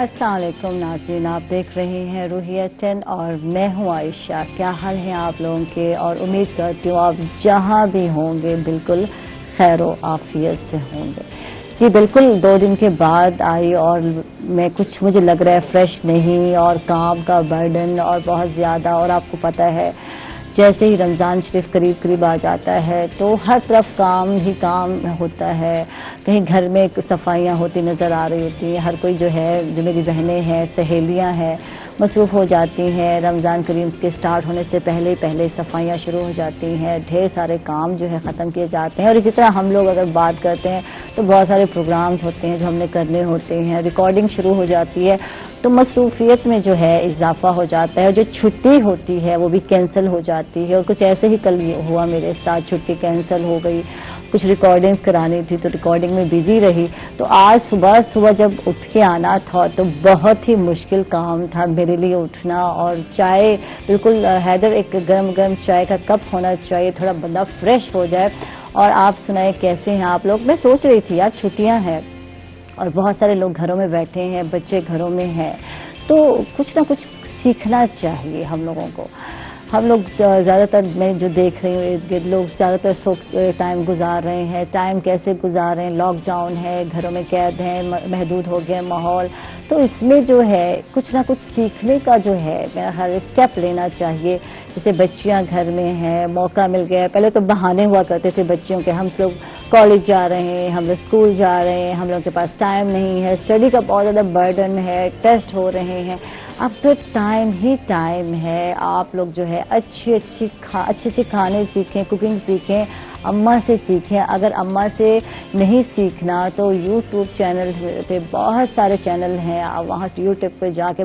अस्सलाम वालेकुम नाज़रीन, आप देख रहे हैं रुहिया 10 और मैं हूं आयशा। क्या हाल है आप लोगों के? और उम्मीद करती हूँ आप जहां भी होंगे बिल्कुल खैर व आफियत से होंगे। जी बिल्कुल 2 दिन के बाद आई और मुझे लग रहा है फ्रेश नहीं, और काम का बर्डन और बहुत ज़्यादा। और आपको पता है जैसे ही रमज़ान शरीफ करीब करीब आ जाता है तो हर तरफ काम ही काम होता है। कहीं घर में सफाइयाँ होती नज़र आ रही होती हैं। हर कोई जो मेरी बहनें हैं, सहेलियाँ हैं, मसरूफ़ हो जाती हैं। रमज़ान करीम के स्टार्ट होने से पहले सफाइयाँ शुरू हो जाती हैं। ढेर सारे काम जो है ख़त्म किए जाते हैं। और इसी तरह हम लोग अगर बात करते हैं तो बहुत सारे प्रोग्राम्स होते हैं जो हमने करने होते हैं। रिकॉर्डिंग शुरू हो जाती है तो मसरूफियत में जो है इजाफा हो जाता है। और जो छुट्टी होती है वो भी कैंसिल हो जाती है। और कुछ ऐसे ही कल हुआ मेरे साथ, छुट्टी कैंसिल हो गई। कुछ रिकॉर्डिंग्स करानी थी तो रिकॉर्डिंग में बिजी रही। तो आज सुबह जब उठ के आना था तो बहुत ही मुश्किल काम था मेरे लिए उठना। और चाय बिल्कुल हैदर, एक गरम गरम चाय का कप होना चाहिए, थोड़ा बंदा फ्रेश हो जाए। और आप सुनाए कैसे हैं आप लोग? मैं सोच रही थी यार छुट्टियां हैं और बहुत सारे लोग घरों में बैठे हैं, बच्चे घरों में हैं, तो कुछ ना कुछ सीखना चाहिए हम लोगों को। हम लोग ज़्यादातर मैं जो देख रही हूँ इर्द गिर्द लोग ज़्यादातर टाइम गुजार रहे हैं। टाइम कैसे गुजार रहे हैं? लॉकडाउन है, घरों में कैद हैं, महदूद हो गया माहौल। तो इसमें जो है कुछ ना कुछ सीखने का जो है मेरा ख्याल स्टेप लेना चाहिए। जैसे बच्चियां घर में हैं, मौका मिल गया। पहले तो बहाने हुआ करते थे बच्चियों के, हम लोग कॉलेज जा रहे हैं, हम लोग स्कूल जा रहे हैं, हम लोग के पास टाइम नहीं है, स्टडी का बहुत ज़्यादा बर्डन है, टेस्ट हो रहे हैं। अब तो टाइम ही टाइम है। आप लोग जो है अच्छे खाने सीखें, कुकिंग सीखें, अम्मा से सीखें। अगर अम्मा से नहीं सीखना तो यूट्यूब चैनल पे बहुत सारे चैनल हैं, आप वहाँ यूट्यूब पे जाके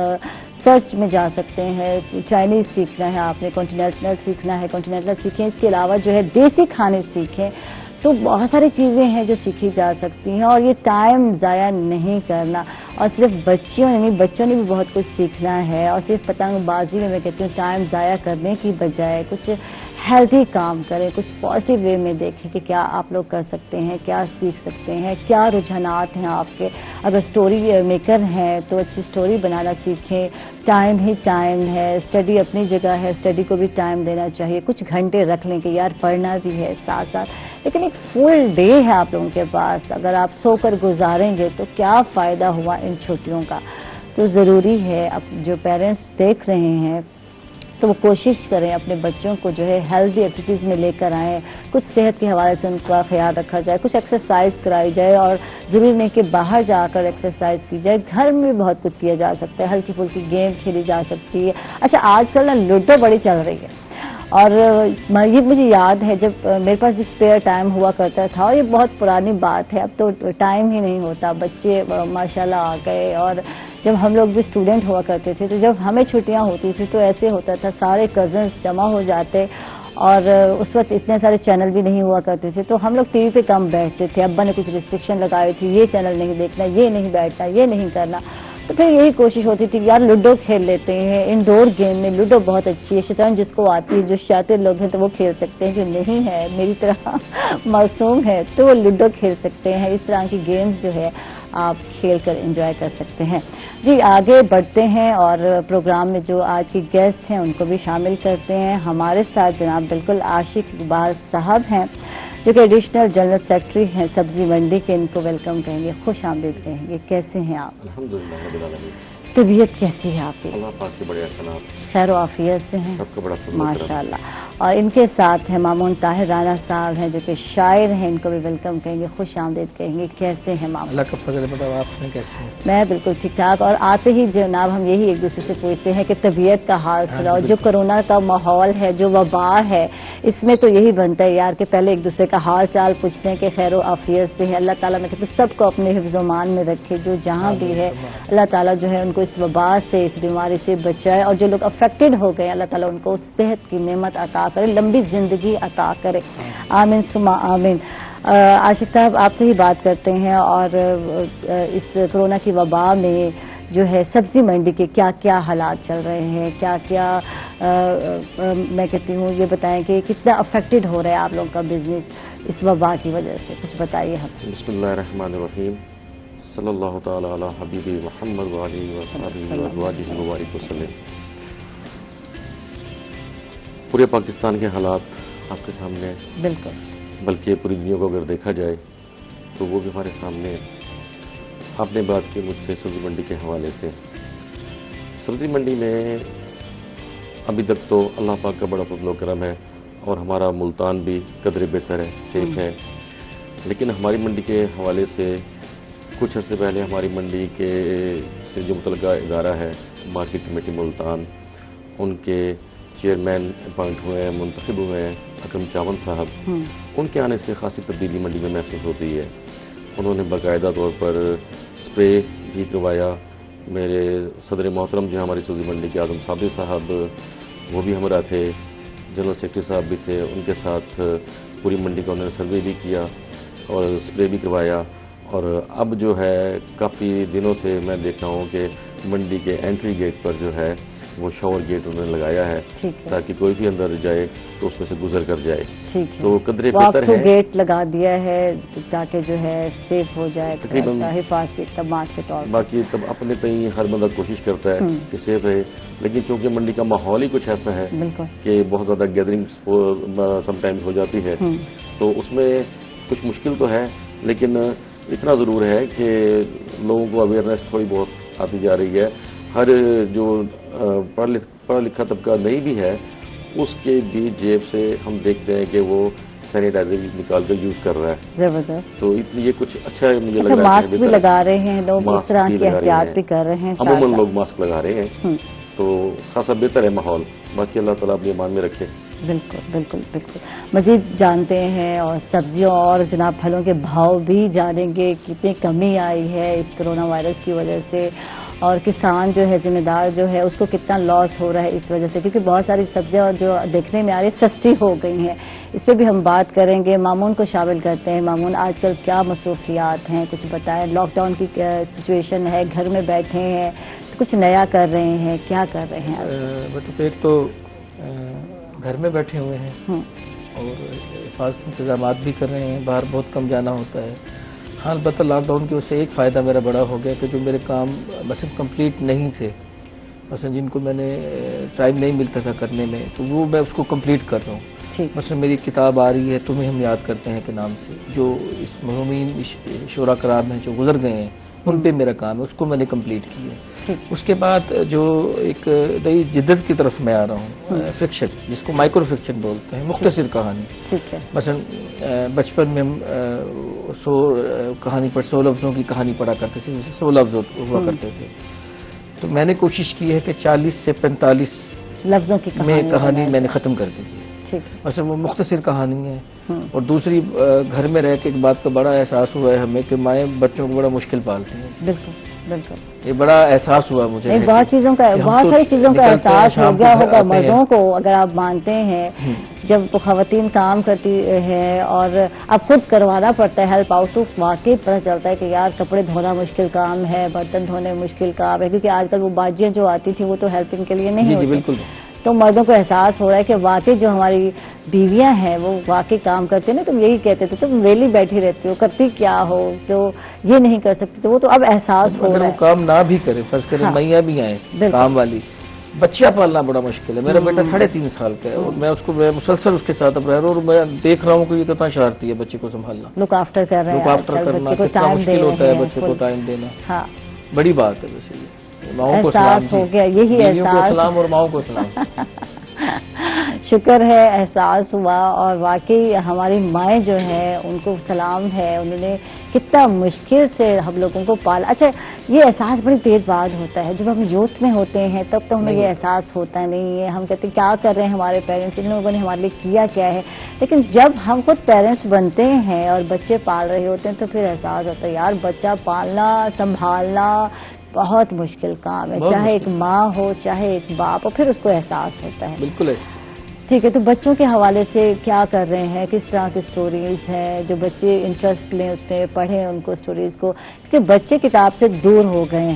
सर्च में जा सकते हैं। चाइनीज़ सीखना है आपने, कॉन्टिनेंटल सीखना है, कॉन्टिनेंटल सीखें। इसके अलावा जो है देसी खाने सीखें। तो बहुत सारी चीज़ें हैं जो सीखी जा सकती हैं। और ये टाइम ज़ाया नहीं करना। और सिर्फ बच्चों ने भी बहुत कुछ सीखना है। और सिर्फ पतंगबाजी में मैं कहती हूँ टाइम ज़ाया करने की बजाय कुछ हेल्दी काम करें, कुछ पॉजिटिव वे में देखें कि क्या आप लोग कर सकते हैं, क्या सीख सकते हैं, क्या रुझानात हैं आपके। अगर स्टोरी मेकर हैं तो अच्छी स्टोरी बनाना सीखें। टाइम ही टाइम है, स्टडी अपनी जगह है, स्टडी को भी टाइम देना चाहिए। कुछ घंटे रख लें कि यार पढ़ना भी है साथ साथ, लेकिन एक फुल डे है आप लोगों के पास। अगर आप सोकर गुजारेंगे तो क्या फ़ायदा हुआ इन छुट्टियों का। तो ज़रूरी है अब जो पेरेंट्स देख रहे हैं तो वो कोशिश करें अपने बच्चों को जो है हेल्दी एक्टिविटीज़ में लेकर आएँ। कुछ सेहत के हवाले से उनका ख्याल रखा जाए, कुछ एक्सरसाइज कराई जाए। और ज़रूरी नहीं कि बाहर जाकर एक्सरसाइज की जाए, घर में भी बहुत कुछ किया जा सकता है। हल्की फुल्की गेम खेली जा सकती है। अच्छा आजकल ना लूडो बड़ी चल रही है। और ये मुझे याद है जब मेरे पास भी स्पेयर टाइम हुआ करता था, और ये बहुत पुरानी बात है, अब तो टाइम ही नहीं होता। बच्चे माशाल्लाह आ गए। और जब हम लोग भी स्टूडेंट हुआ करते थे तो जब हमें छुट्टियां होती थी तो ऐसे होता था सारे कजन्स जमा हो जाते। और उस वक्त इतने सारे चैनल भी नहीं हुआ करते थे तो हम लोग टीवी पे कम बैठते थे। अब्बा ने कुछ रिस्ट्रिक्शन लगाई थी, ये चैनल नहीं देखना, ये नहीं बैठना, ये नहीं करना। तो फिर यही कोशिश होती थी कि यार लूडो खेल लेते हैं। इंडोर गेम में लूडो बहुत अच्छी है। शतरंज जिसको आती है, जो शातिर लोग हैं तो वो खेल सकते हैं, जो नहीं है मेरी तरह मासूम है तो वो लूडो खेल सकते हैं। इस तरह की गेम्स जो है आप खेल कर एंजॉय कर सकते हैं। जी आगे बढ़ते हैं और प्रोग्राम में जो आज के गेस्ट हैं उनको भी शामिल करते हैं। हमारे साथ जनाब बिल्कुल आशिक इकबाल साहब हैं जो कि एडिशनल जनरल सेक्रेटरी हैं सब्जी मंडी के। इनको वेलकम कहेंगे, खुश आमदीद कहेंगे। कैसे हैं आप? अल्हम्दुलिल्लाह। तबीयत कैसी है आपकी? अल्लाह पाक से बढ़िया सलाम। खैर आफियत से हैं माशाल्लाह। और इनके साथ हैं मामून ताहिर राना साहब हैं जो कि शायर हैं। इनको भी वेलकम कहेंगे, खुश आमदीद कहेंगे। कैसे हैं मामून? अल्लाह का फजल बताओ आप कैसे हैं? मैं बिल्कुल ठीक ठाक। और आते ही जनाब हम यही एक दूसरे से पूछते हैं कि तबीयत का हाल सुनाओ। जो कोरोना का माहौल है, जो वबा है, इसमें तो यही बनता है यार कि पहले एक दूसरे का हाल चाल पूछते हैं कि खैर आफियत से है। अल्लाह ताला ने कहते सबको अपने हिफ्ज़-ओ-मान में रखे, जो जहाँ भी है अल्लाह ताला जो है उनको इस वबा से, इस बीमारी से बचाए। और जो लोग अफेक्टेड हो गए अल्लाह ताला उनको सेहत की नेमत अता करे, लंबी जिंदगी अता करे। आमीन सुमा आमीन। आशिक साहब आपसे ही बात करते हैं। और इस कोरोना की वबा में जो है सब्जी मंडी के क्या क्या हालात चल रहे हैं, क्या क्या मैं कहती हूँ ये बताएं कि कितना अफेक्टेड हो रहा है आप लोगों का बिजनेस इस वबा की वजह से, कुछ बताइए हम। बिस्मिल्लाहिर्रहमानिर्रहीम। صلی اللہ تعالی علی حبیب محمد وعلیہ وصحبہ وازواجہ وبارک وسلم۔ پورے پاکستان کے حالات آپ کے سامنے ہیں، بالکل، بلکہ پوری دنیا کو اگر دیکھا جائے تو وہ بھی ہمارے سامنے ہے۔ آپ نے بات کی مجھ سے سبزی منڈی کے حوالے سے۔ سبزی منڈی میں ابھی تک تو اللہ پاک کا بڑا فضل و کرم ہے اور ہمارا ملتان بھی قدر بہتر ہے، سیف ہے، لیکن ہماری منڈی کے حوالے سے کچھ عرصے پہلے ہماری منڈی کے سے جو متعلقہ ادارہ ہے مارکیٹ کمیٹی ملتان، ان کے چیئرمین اپائنٹ ہوئے ہیں، منتخب ہوئے ہیں اکرم چاون صاحب، ان کے آنے سے خاصی تبدیلی منڈی میں محسوس ہوتی ہے۔ انہوں نے باقاعدہ طور پر اسپرے بھی کروایا۔ میرے صدر محترم جو ہماری سبزی منڈی کے اعظم صابری صاحب وہ بھی ہمراہ تھے، جنرل سیکرٹری صاحب بھی تھے، ان کے ساتھ پوری منڈی کا انہوں نے سروے بھی کیا اور اسپرے بھی کروایا۔ اور اب جو ہے کافی دنوں سے میں دیکھ رہا ہوں کہ منڈی کے انٹری گیٹ پر جو ہے وہ شاور گیٹ انہوں نے لگایا ہے تاکہ کوئی بھی اندر جائے تو اس میں سے گزر کر جائے۔ تو قدرے بہتر ہے، گیٹ لگا دیا ہے تاکہ جو ہے سیف ہو جائے، تقریباً حفاظتی اقدامات کے طور پر۔ باقی تب اپنے تئیں ہر بندہ کوشش کرتا ہے کہ سیف رہے، لیکن چونکہ منڈی کا ماحول ہی کچھ ایسا ہے کہ بہت زیادہ گیدرنگ سم ٹائمز ہو جاتی ہے، تو اس میں کچھ مشکل تو ہے، لیکن اتنا ضرور ہے کہ لوگوں کو اویئرنیس تھوڑی بہت آتی جا رہی ہے۔ ہر جو پڑھا لکھا طبقہ نہیں بھی ہے اس کے بھی جیب سے ہم دیکھتے ہیں کہ وہ سینیٹائزر نکال کر یوز کر رہا ہے۔ زبردست۔ تو یہ کچھ اچھا ہے، مجھے لگ رہا ہے ماسک بھی لگا رہے ہیں لوگ، اس طرح کی احتیاط بھی کر رہے ہیں، عموماً لوگ ماسک لگا رہے ہیں، تو خاصا بہتر ہے ماحول۔ باقی اللہ تعالیٰ اپنی ایمان میں رکھے۔ بالکل بالکل بالکل۔ مزید جانتے ہیں اور سبزیوں اور جناب پھلوں کے بھاؤ بھی جانیں گے، کتنی کمی آئی ہے اس کرونا وائرس کی وجہ سے، اور کسان جو ہے ذمہ دار جو ہے اس کو کتنا لاس ہو رہا ہے اس وجہ سے، کیونکہ بہت ساری سبزیاں جو دیکھنے میں آ رہی سستی ہو گئی ہیں۔ اس پہ بھی ہم بات کریں گے، مامون کو شامل کرتے ہیں۔ مامون، آج کل کیا مصروفیات ہیں، کچھ بتائیں۔ لاک ڈاؤن کی سچویشن ہے، گھر میں بیٹھے ہیں، کچھ نیا کر رہے ہیں، کیا کر رہے ہیں؟ ایک تو گھر میں بیٹھے ہوئے ہیں اور حفاظتی انتظامات بھی کر رہے ہیں، باہر بہت کم جانا ہوتا ہے۔ ہاں البتہ لاک ڈاؤن کی وجہ سے ایک فائدہ میرا بڑا ہو گیا کہ جو میرے کام مثلا کمپلیٹ نہیں تھے، مثلا جن کو میں نے ٹائم نہیں ملتا تھا کرنے میں، تو وہ میں اس کو کمپلیٹ کر رہا ہوں۔ مثلا میری کتاب آ رہی ہے تمہیں ہم یاد کرتے ہیں کے نام سے، جو اس مرحومین شعراء کرام ہیں جو گزر گئے ہیں ان پہ میرا کام ہے، اس کو میں نے کمپلیٹ کیا ہے۔ اس کے بعد جو ایک نئی جدت کی طرف میں آ رہا ہوں، فکشن جس کو مائکرو فکشن بولتے ہیں، مختصر کہانی۔ مثلا بچپن میں ہم 100 لفظوں کی کہانی پڑھا کرتے تھے، 100 لفظ ہوا کرتے تھے، تو میں نے کوشش کی ہے کہ 40 سے 45 لفظوں کی کہانی میں نے ختم کر دی ہے۔ مثلا وہ مختصر کہانی ہے۔ اور دوسری گھر میں رہ کے ایک بات کا بڑا احساس ہوا ہے ہمیں کہ مائیں بچوں کو بڑا مشکل پالتی ہیں۔ بالکل بالکل، یہ بڑا احساس ہوا مجھے، بہت ساری چیزوں کا احساس ہو گیا ہوگا مردوں کو، اگر آپ مانتے ہیں جب خواتین کام کرتی ہیں اور اب خود کروانا پڑتا ہے ہیلپ آؤٹ، تو واقعی پتہ چلتا ہے کہ یار کپڑے دھونا مشکل کام ہے، برتن دھونے مشکل کام ہے، کیونکہ آج کل وہ باجیاں جو آتی تھی وہ تو ہیلپنگ کے لیے نہیں ہوتی۔ بالکل، تو مردوں کو احساس ہو رہا ہے کہ واقعی جو ہماری بیویاں ہیں وہ واقعی کام کرتے ہیں نا، تم یہی کہتے تھے تم ویلی بیٹھی رہتی ہو، کرتی کیا ہو، جو یہ نہیں کر سکتی، تو وہ تو اب احساس ہو رہا ہے۔ کام نہ بھی کرے، فرض کریں میاں بھی آئیں کام والی، بچہ پالنا بڑا مشکل ہے۔ میرا بیٹا 3.5 سال کا ہے اور میں اس کو مسلسل اس کے ساتھ اب رہ رہا ہوں، اور میں دیکھ رہا ہوں کہ یہ کتنا شرارتی ہے بچے کو سنبھالنا، لک آفٹر کر رہے ہیں، لک آفٹر کرنا کتنا مشکل ہوتا ہے، بچے کو ٹائم دینا بڑی بات ہے۔ ویسے ماؤں کو سلام، ہو گیا یہی احساس، سلام اور ماؤں کو سلام۔ شکر ہے احساس ہوا، اور واقعی ہماری مائیں جو ہیں ان کو سلام ہے، انہوں نے کتنا مشکل سے ہم لوگوں کو پالا۔ اچھا، یہ احساس بڑی دیر بعد ہوتا ہے، جب ہم یوتھ میں ہوتے ہیں تب تو ہمیں یہ احساس ہوتا نہیں ہے، ہم کہتے ہیں کیا کر رہے ہیں ہمارے پیرنٹس، ان لوگوں نے ہمارے لیے کیا کیا ہے، لیکن جب ہم خود پیرنٹس بنتے ہیں اور بچے پال رہے ہوتے ہیں تو پھر احساس ہوتا ہے یار بچہ پالنا سنبھالنا بہت مشکل کام ہے، چاہے ایک ماں ہو چاہے ایک باپ ہو، پھر اس کو احساس ہوتا ہے۔ بالکل ہے۔ ٹھیک ہے، تو بچوں کے حوالے سے کیا کر رہے ہیں، کس طرح کی سٹوریز ہیں جو بچے انٹرسٹ لیں اس میں، پڑھیں ان کو سٹوریز کو، کیونکہ بچے کتاب سے دور ہو گئے ہیں۔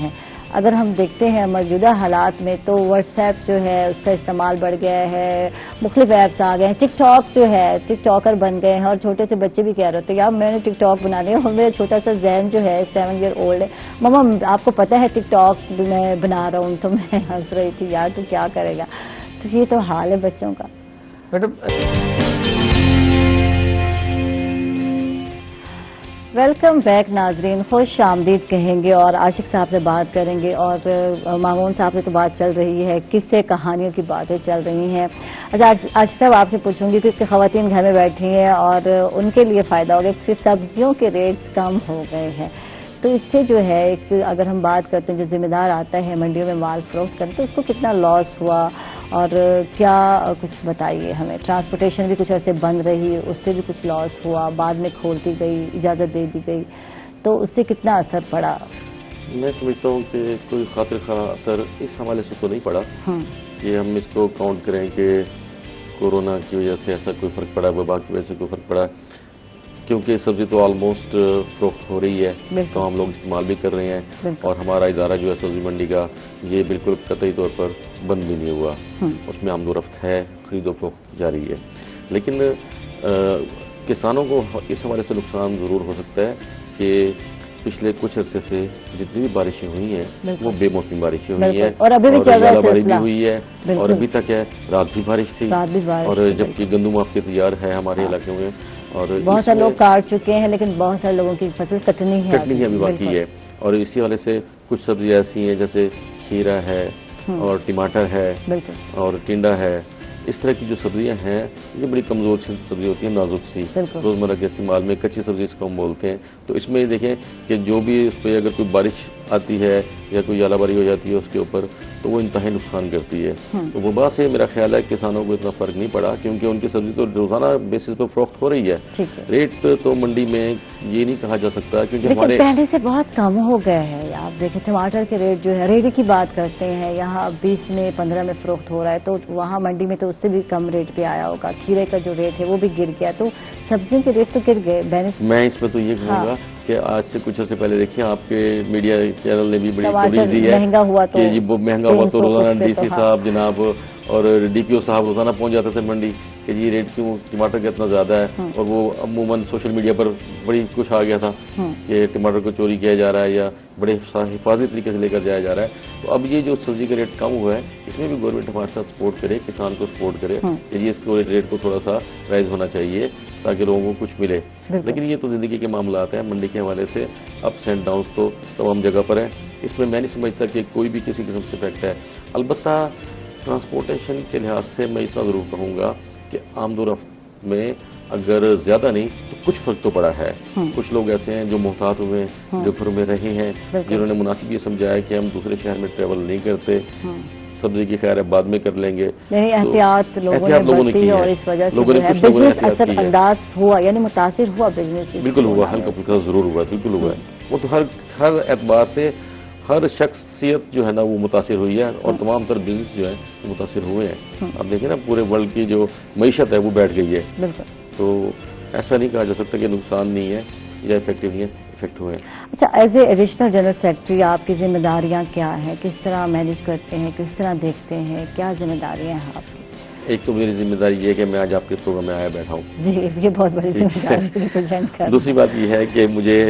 اگر ہم دیکھتے ہیں موجودہ حالات میں تو واٹس ایپ جو ہے اس کا استعمال بڑھ گیا ہے، مختلف ایپس آ گئے ہیں، ٹک ٹاک جو ہے ٹک ٹاکر بن گئے ہیں، اور چھوٹے سے بچے بھی کہہ رہے تھے یار میں نے ٹک ٹاک بنا لیا، اور میرا چھوٹا سا ذہن جو ہے 7 ایئر اولڈ ہے، مما آپ کو پتا ہے ٹک ٹاک میں بنا رہا ہوں، تو میں ہنس رہی تھی یار تو کیا کرے گا. تو یہ تو حال ہے بچوں کا. میڈم ویلکم بیک ناظرین، خوش آمدید کہیں گے اور عاشق صاحب سے بات کریں گے، اور مامون صاحب سے تو بات چل رہی ہے، قصے کہانیوں کی باتیں چل رہی ہیں. اچھا عاشق صاحب آپ سے پوچھوں گی کہ خواتین گھر میں بیٹھی ہیں اور ان کے لیے فائدہ ہو گیا کہ سبزیوں کے ریٹ کم ہو گئے ہیں، تو اس سے جو ہے ایک اگر ہم بات کرتے ہیں جو ذمہ دار آتا ہے منڈیوں میں مال فروخت کرتے تو اس کو کتنا لاس ہوا اور کیا کچھ بتائیے ہمیں. ٹرانسپورٹیشن بھی کچھ عرصے بند رہی، اس سے بھی کچھ لاس ہوا، بعد میں کھولتی گئی، اجازت دے دی گئی، تو اس سے کتنا اثر پڑا؟ میں سمجھتا ہوں کہ کوئی خاطر خواہ اثر اس حوالے سے تو نہیں پڑا کہ ہم اس کو کاؤنٹ کریں کہ کورونا کی وجہ سے ایسا کوئی فرق پڑا، وبا کی وجہ سے کوئی فرق پڑا، کیونکہ سبزی تو آلموسٹ فروخت ہو رہی ہے، تو ہم لوگ استعمال بھی کر رہے ہیں، اور ہمارا ادارہ جو ہے سبزی منڈی کا یہ بالکل قطعی طور پر بند بھی نہیں ہوا، اس میں آمد و رفت ہے، خرید و فروخت جاری ہے. لیکن کسانوں کو اس حوالے سے نقصان ضرور ہو سکتا ہے کہ پچھلے کچھ عرصے سے جتنی بھی بارشیں ہوئی ہیں وہ بے موسمی بارشیں ہوئی ہیں، اور ژالہ باری بھی ہوئی ہے، اور ابھی تک ہے، رات بھی بارش تھی، اور جبکہ گندم آپ کے تیار ہے ہمارے علاقے میں، اور بہت سارے لوگ کاٹ چکے ہیں لیکن بہت سارے لوگوں کی فصل کٹنی ہے ابھی باقی ہے. اور اسی حوالے سے کچھ سبزی ایسی ہیں جیسے کھیرا ہے اور ٹماٹر ہے اور ٹنڈا ہے، اس طرح کی جو سبزیاں ہیں یہ بڑی کمزور سبزی ہوتی ہیں، نازک سی، روزمرہ کے استعمال میں کچی سبزی اس کو ہم بولتے ہیں. تو اس میں دیکھیں کہ جو بھی اس پہ اگر کوئی بارش آتی ہے یا کوئی ژالہ باری ہو جاتی ہے اس کے اوپر تو وہ انتہائی نقصان کرتی ہے. تو وبا سے میرا خیال ہے کسانوں کو اتنا فرق نہیں پڑا کیونکہ ان کی سبزی تو روزانہ بیسس پہ فروخت ہو رہی ہے. ریٹ تو منڈی میں یہ نہیں کہا جا سکتا کیونکہ ہمارے پہلے سے بہت کم ہو گئے ہیں. آپ دیکھیں ٹماٹر کے ریٹ جو ہے ریٹ کی بات کرتے ہیں یہاں 20 میں 15 میں فروخت ہو رہا ہے، تو وہاں منڈی میں تو اس سے بھی کم ریٹ پہ آیا ہوگا. کھیرے کا جو ریٹ ہے وہ بھی گر گیا، تو سبزیوں کے ریٹ تو گر گئے. میں اس پہ تو یہ کہوں گا کہ آج سے کچھ عرصے پہلے دیکھیں آپ کے میڈیا چینل نے بھی بڑی کوریج دی ہے مہنگا ہوا تو کہ جی مہنگا ہوا تو روزانہ ڈی سی صاحب جناب اور ڈی پی او صاحب روزانہ پہنچ جاتے تھے منڈی کہ جی ریٹ کیوں ٹماٹر کا اتنا زیادہ ہے، اور وہ عموماً سوشل میڈیا پر بڑی کچھ آ گیا تھا کہ ٹماٹر کو چوری کیا جا رہا ہے یا بڑے حفاظتی طریقے سے لے کر جایا جا رہا ہے. تو اب یہ جو سبزی کا ریٹ کم ہوا ہے اس میں بھی گورنمنٹ ہمارے ساتھ سپورٹ کرے، کسان کو سپورٹ کرے کہ جی اس کو ریٹ کو تھوڑا سا رائز ہونا چاہیے تاکہ لوگوں کو کچھ ملے. لیکن یہ تو زندگی کے معاملات ہیں، منڈی کے حوالے سے اپس اینڈ ڈاؤنس تو تمام جگہ پر ہیں، اس میں نہیں سمجھتا کہ کوئی بھی کسی قسم سے افیکٹ ہے. البتہ ٹرانسپورٹیشن کے لحاظ سے میں اتنا ضرور کہوں گا کہ آمد و رفت میں اگر زیادہ نہیں تو کچھ فرق تو پڑا ہے. کچھ لوگ ایسے ہیں جو محتاط ہوئے ہیں، جو گھروں میں رہے ہیں، جنہوں نے مناسب یہ سمجھا ہے کہ ہم دوسرے شہر میں ٹریول نہیں کرتے، سبزی کی خیر ہے بعد میں کر لیں گے. احتیاط لوگوں نے کی اور اس وجہ سے بزنس اثر انداز ہوا، یعنی متاثر ہوا بزنس. بالکل ہوا، ہلکا پھلکا ضرور ہوا، بالکل ہوا ہے. وہ تو ہر اعتبار سے ہر شخصیت جو ہے نا وہ متاثر ہوئی ہے اور تمام تر بزنس جو ہیں وہ متاثر ہوئے ہیں. اب دیکھیں نا پورے ورلڈ کی جو معیشت ہے وہ بیٹھ گئی ہے. تو ایسا نہیں کہا جا سکتا کہ نقصان نہیں ہے یا افیکٹو نہیں ہے، افیکٹ ہوئے ہیں. اچھا as a additional general secretary آپ کی ذمہ داریاں کیا ہیں، کس طرح مینیج کرتے ہیں، کس طرح دیکھتے ہیں، کیا ذمہ داریاں ہیں آپ کی؟ ایک تو میری ذمہ داری یہ ہے کہ میں آج آپ کے پروگرام میں آیا بیٹھا ہوں. جی یہ بہت بڑی ذمہ داری. دوسری بات یہ ہے کہ مجھے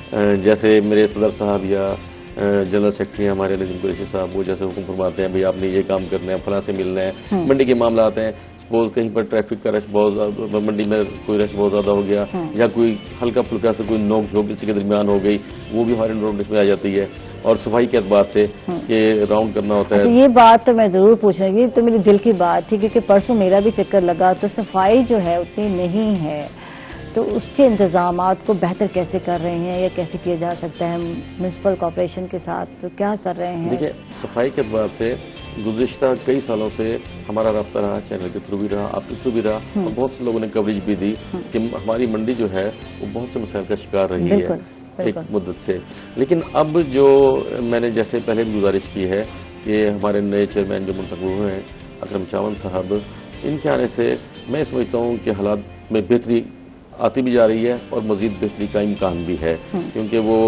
جیسے میرے صدر صاحب یا جنرل سیکرٹری ہمارے نظیم قریشی صاحب وہ جیسے حکم فرماتے ہیں بھئی آپ نے یہ کام کرنا ہے، فلاں سے ملنا ہے، منڈی کے معاملات ہیں، سپوز کہیں پر ٹریفک کا رش بہت زیادہ، منڈی میں کوئی رش بہت زیادہ ہو گیا یا کوئی ہلکا پھلکا سے کوئی نوک جھوک کسی کے درمیان ہو گئی وہ بھی ہمارے نوٹس میں آ جاتی ہے. اور صفائی کے اعتبار سے کہ راؤنڈ کرنا ہوتا ہے. یہ بات تو میں ضرور پوچھنا یہ تو میری دل کی بات تھی کیونکہ پرسوں میرا بھی چکر لگا تو صفائی جو ہے اتنی نہیں ہے، تو اس کے انتظامات کو بہتر کیسے کر رہے ہیں یا کیسے کیا جا سکتا ہے میونسپل کارپوریشن کے ساتھ، تو کیا کر رہے ہیں؟ دیکھیں صفائی کے اعتبار سے گزشتہ کئی سالوں سے ہمارا رابطہ رہا، چینل کے تھرو بھی رہا، آپ کے تھرو بھی رہا، اور بہت سے لوگوں نے کوریج بھی دی کہ ہماری منڈی جو ہے وہ بہت سے مسائل کا شکار رہی ہے ایک مدت سے. لیکن اب جو میں نے جیسے پہلے بھی گزارش کی ہے کہ ہمارے نئے چیئرمین جو منتخب ہوئے ہیں اکرم چاون صاحب، ان کے آنے سے میں سمجھتا ہوں کہ حالات میں بہتری آتی بھی جا رہی ہے اور مزید بہتری کا امکان بھی ہے کیونکہ وہ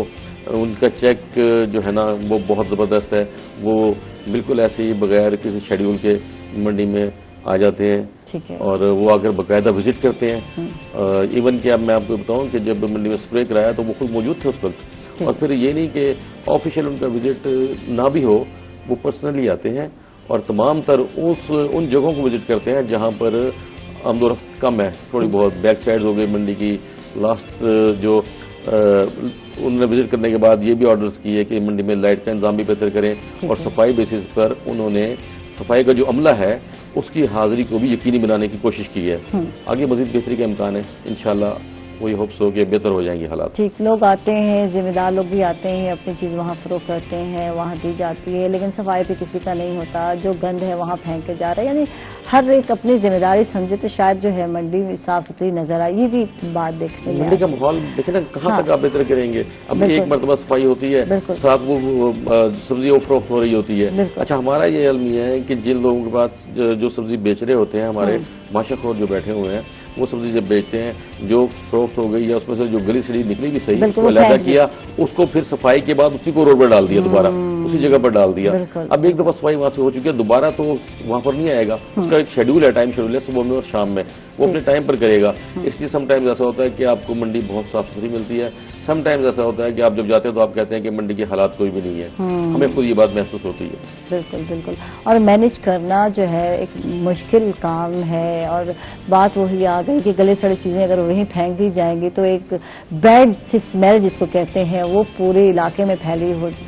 ان کا چیک جو ہے نا وہ بہت زبردست ہے. وہ بالکل ایسے ہی بغیر کسی شیڈیول کے منڈی میں آ جاتے ہیں اور وہ اگر باقاعدہ وزٹ کرتے ہیں. ایون کہ اب میں آپ کو بتاؤں کہ جب منڈی میں اسپرے کرایا تو وہ خود موجود تھے اس وقت. اور پھر یہ نہیں کہ آفیشیل ان کا وزٹ نہ بھی ہو, وہ پرسنلی آتے ہیں اور تمام تر ان جگہوں کو وزٹ کرتے ہیں جہاں پر آمد و رفت کم ہے, تھوڑی بہت بیک سائڈ ہو گئی منڈی کی. لاسٹ جو انہوں نے وزٹ کرنے کے بعد یہ بھی آرڈرز کیے کہ منڈی میں لائٹ کا انتظام بھی بہتر کریں اور صفائی بیسس پر انہوں نے صفائی کا جو عملہ ہے اس کی حاضری کو بھی یقینی بنانے کی کوشش کی ہے. آگے مزید بہتری کا امکان ہے, انشاءاللہ وہی ہوپس ہو کہ بہتر ہو جائیں گے حالات. ٹھیک, لوگ آتے ہیں, ذمہ دار لوگ بھی آتے ہیں, اپنی چیز وہاں فروخت کرتے ہیں, وہاں دی جاتی ہے, لیکن صفائی پہ کسی کا نہیں ہوتا. جو گند ہے وہاں پھینک کے جا رہا ہے. یعنی ہر ایک اپنی ذمہ داری سمجھے تو شاید جو ہے منڈی صاف ستھری نظر آئی. یہ بھی بات دیکھنے میں منڈی کا ماحول دیکھیں نا کہاں تک آپ بہتر کریں گے. اب ایک مرتبہ صفائی ہوتی ہے, ساتھ وہ سبزی فروخت ہو رہی ہوتی ہے. اچھا, ہمارا یہ علم یہ ہے کہ جن لوگوں کے پاس جو سبزی بیچ رہے ہوتے ہیں, ہمارے ماشا خور جو بیٹھے ہوئے ہیں, وہ سبزی جب بیچتے ہیں جو فروخت ہو گئی یا اس میں سے جو گلی سڑی نکلی بھی صحیح, اس کو علیحدہ کیا, اس کو پھر صفائی کے بعد اسی کو روڈ پر ڈال دیا, دوبارہ اسی جگہ پر ڈال دیا. اب ایک دفعہ صفائی وہاں سے ہو چکی ہے, دوبارہ تو وہاں پر نہیں آئے گا. اس کا ایک شیڈول ہے, ٹائم شیڈول ہے, صبح میں اور شام میں, وہ اپنے ٹائم پر کرے گا. اس لیے سم ٹائمز ایسا ہوتا ہے کہ آپ کو منڈی بہت صاف ستھری ملتی ہے. سم ٹائمز ایسا ہوتا ہے کہ آپ جب جاتے ہیں تو آپ کہتے ہیں کہ منڈی کے حالات کوئی بھی نہیں ہے. ہمیں خود یہ بات محسوس ہوتی ہے. بالکل بالکل. اور مینیج کرنا جو ہے ایک مشکل کام ہے. اور بات وہی آ گئی کہ گلے سڑی چیزیں اگر وہیں پھینک دی جائیں گی تو ایک بیڈ اسمیل جس کو کہتے ہیں وہ پورے علاقے میں پھیل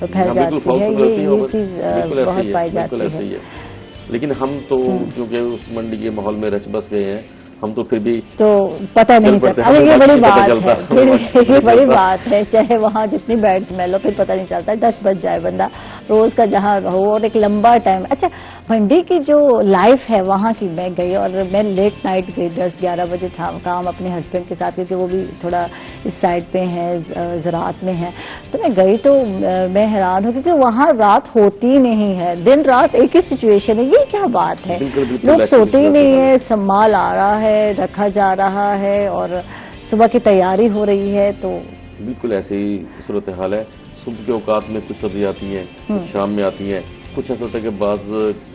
جاتی ہے. یہ چیز بہت پائی جاتی ہے. لیکن ہم تو کیونکہ اس منڈی کے ماحول میں رچ بس گئے ہیں, ہم تو پھر بھی تو پتہ نہیں چلتا. یہ بڑی بات ہے, یہ بڑی بات ہے. چاہے وہاں جتنی بیڈ اسمیل ہو پھر پتہ نہیں چلتا. 10 بج جائے بندہ روز کا جہاں رہو اور ایک لمبا ٹائم. اچھا, منڈی کی جو لائف ہے وہاں کی, میں گئی اور میں لیٹ نائٹ گئی, 10-11 بجے تھا کام اپنے ہسبینڈ کے ساتھ, کیونکہ وہ بھی تھوڑا اس سائڈ پہ ہیں, زراعت میں ہیں. تو میں گئی تو میں حیران ہوں کیونکہ وہاں رات ہوتی نہیں ہے, دن رات ایک ہی سچویشن ہے. یہ کیا بات ہے؟ لوگ سوتے ہی نہیں ہے, سنبھال آ رہا ہے, رکھا جا رہا ہے اور صبح کی تیاری ہو رہی ہے. تو بالکل ایسی ہی صورتحال ہے. صبح کے اوقات میں کچھ سبزی آتی ہیں, کچھ شام میں آتی ہیں. کچھ ایسا ہوتا ہے کہ بعض